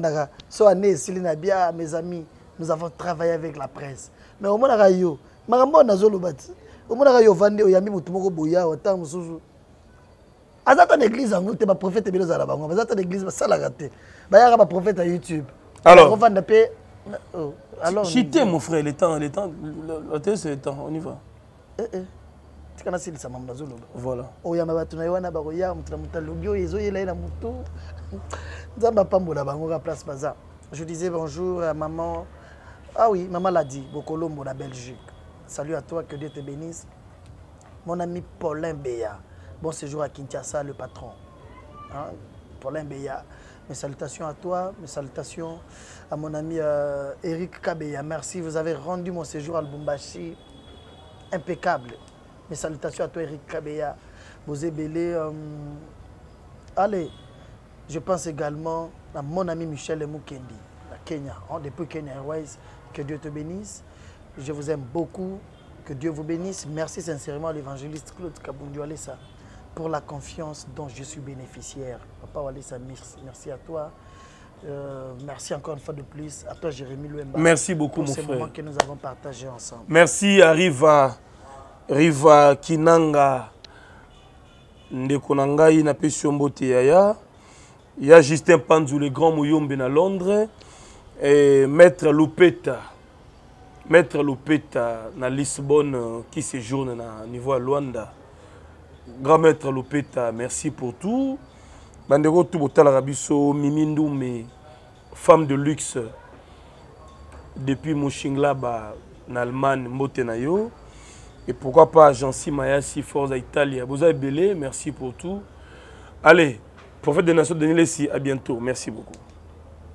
Mes amis, nous avons travaillé avec la presse. Mais au moins rayo, marambo na zolo bati. Au moins rayo vande oyami mutu moko boya autant mususu. Azata l'église en te ba prophète belo za la bango. Azata l'église ba sala raté. Ba ya ba prophète à YouTube. Alors, alors chité mon frère, le temps, c'est le temps, on y va. Voilà. Je disais bonjour à maman. Ah oui, maman l'a dit, Bokolombo, la Belgique. Salut à toi, que Dieu te bénisse. Mon ami Paulin Béa. Bon séjour à Kinshasa, le patron. Hein? Paulin Béa. Mes salutations à toi, mes salutations à mon ami Eric Kabeya. Merci, vous avez rendu mon séjour à Lubumbashi impeccable. Mes salutations à toi, Eric Kabeya. Vous êtes belé. Allez, je pense également à mon ami Michel Mukendi, la Kenya, depuis Kenya Airways. Que Dieu te bénisse. Je vous aime beaucoup. Que Dieu vous bénisse. Merci sincèrement à l'évangéliste Claude Kabundu pour la confiance dont je suis bénéficiaire. Papa Walesa, merci à toi. Merci encore une fois de plus à toi, Jérémy Luemba. Merci beaucoup, pour mon ces frère. moments que nous avons partagés ensemble. Merci à Riva Kinanga. Ndekonangai na Pesiombote Yaya. Il y a Justin Panzou, le grand Mouyombe à Londres. Et Maître Lupeta na Lisbonne qui séjourne na niveau à Luanda. Grand Maître Lupeta, merci pour tout. Bandego tout botal Rabiso Mimindu, mais femme de luxe depuis Mouchinglaba en Allemagne, Motenayo. Et pourquoi pas Jancy Mayasi, Forza Italia. Vous avez belé, merci pour tout. Allez, prophète des nations, Denis Lessi, à bientôt. Merci beaucoup.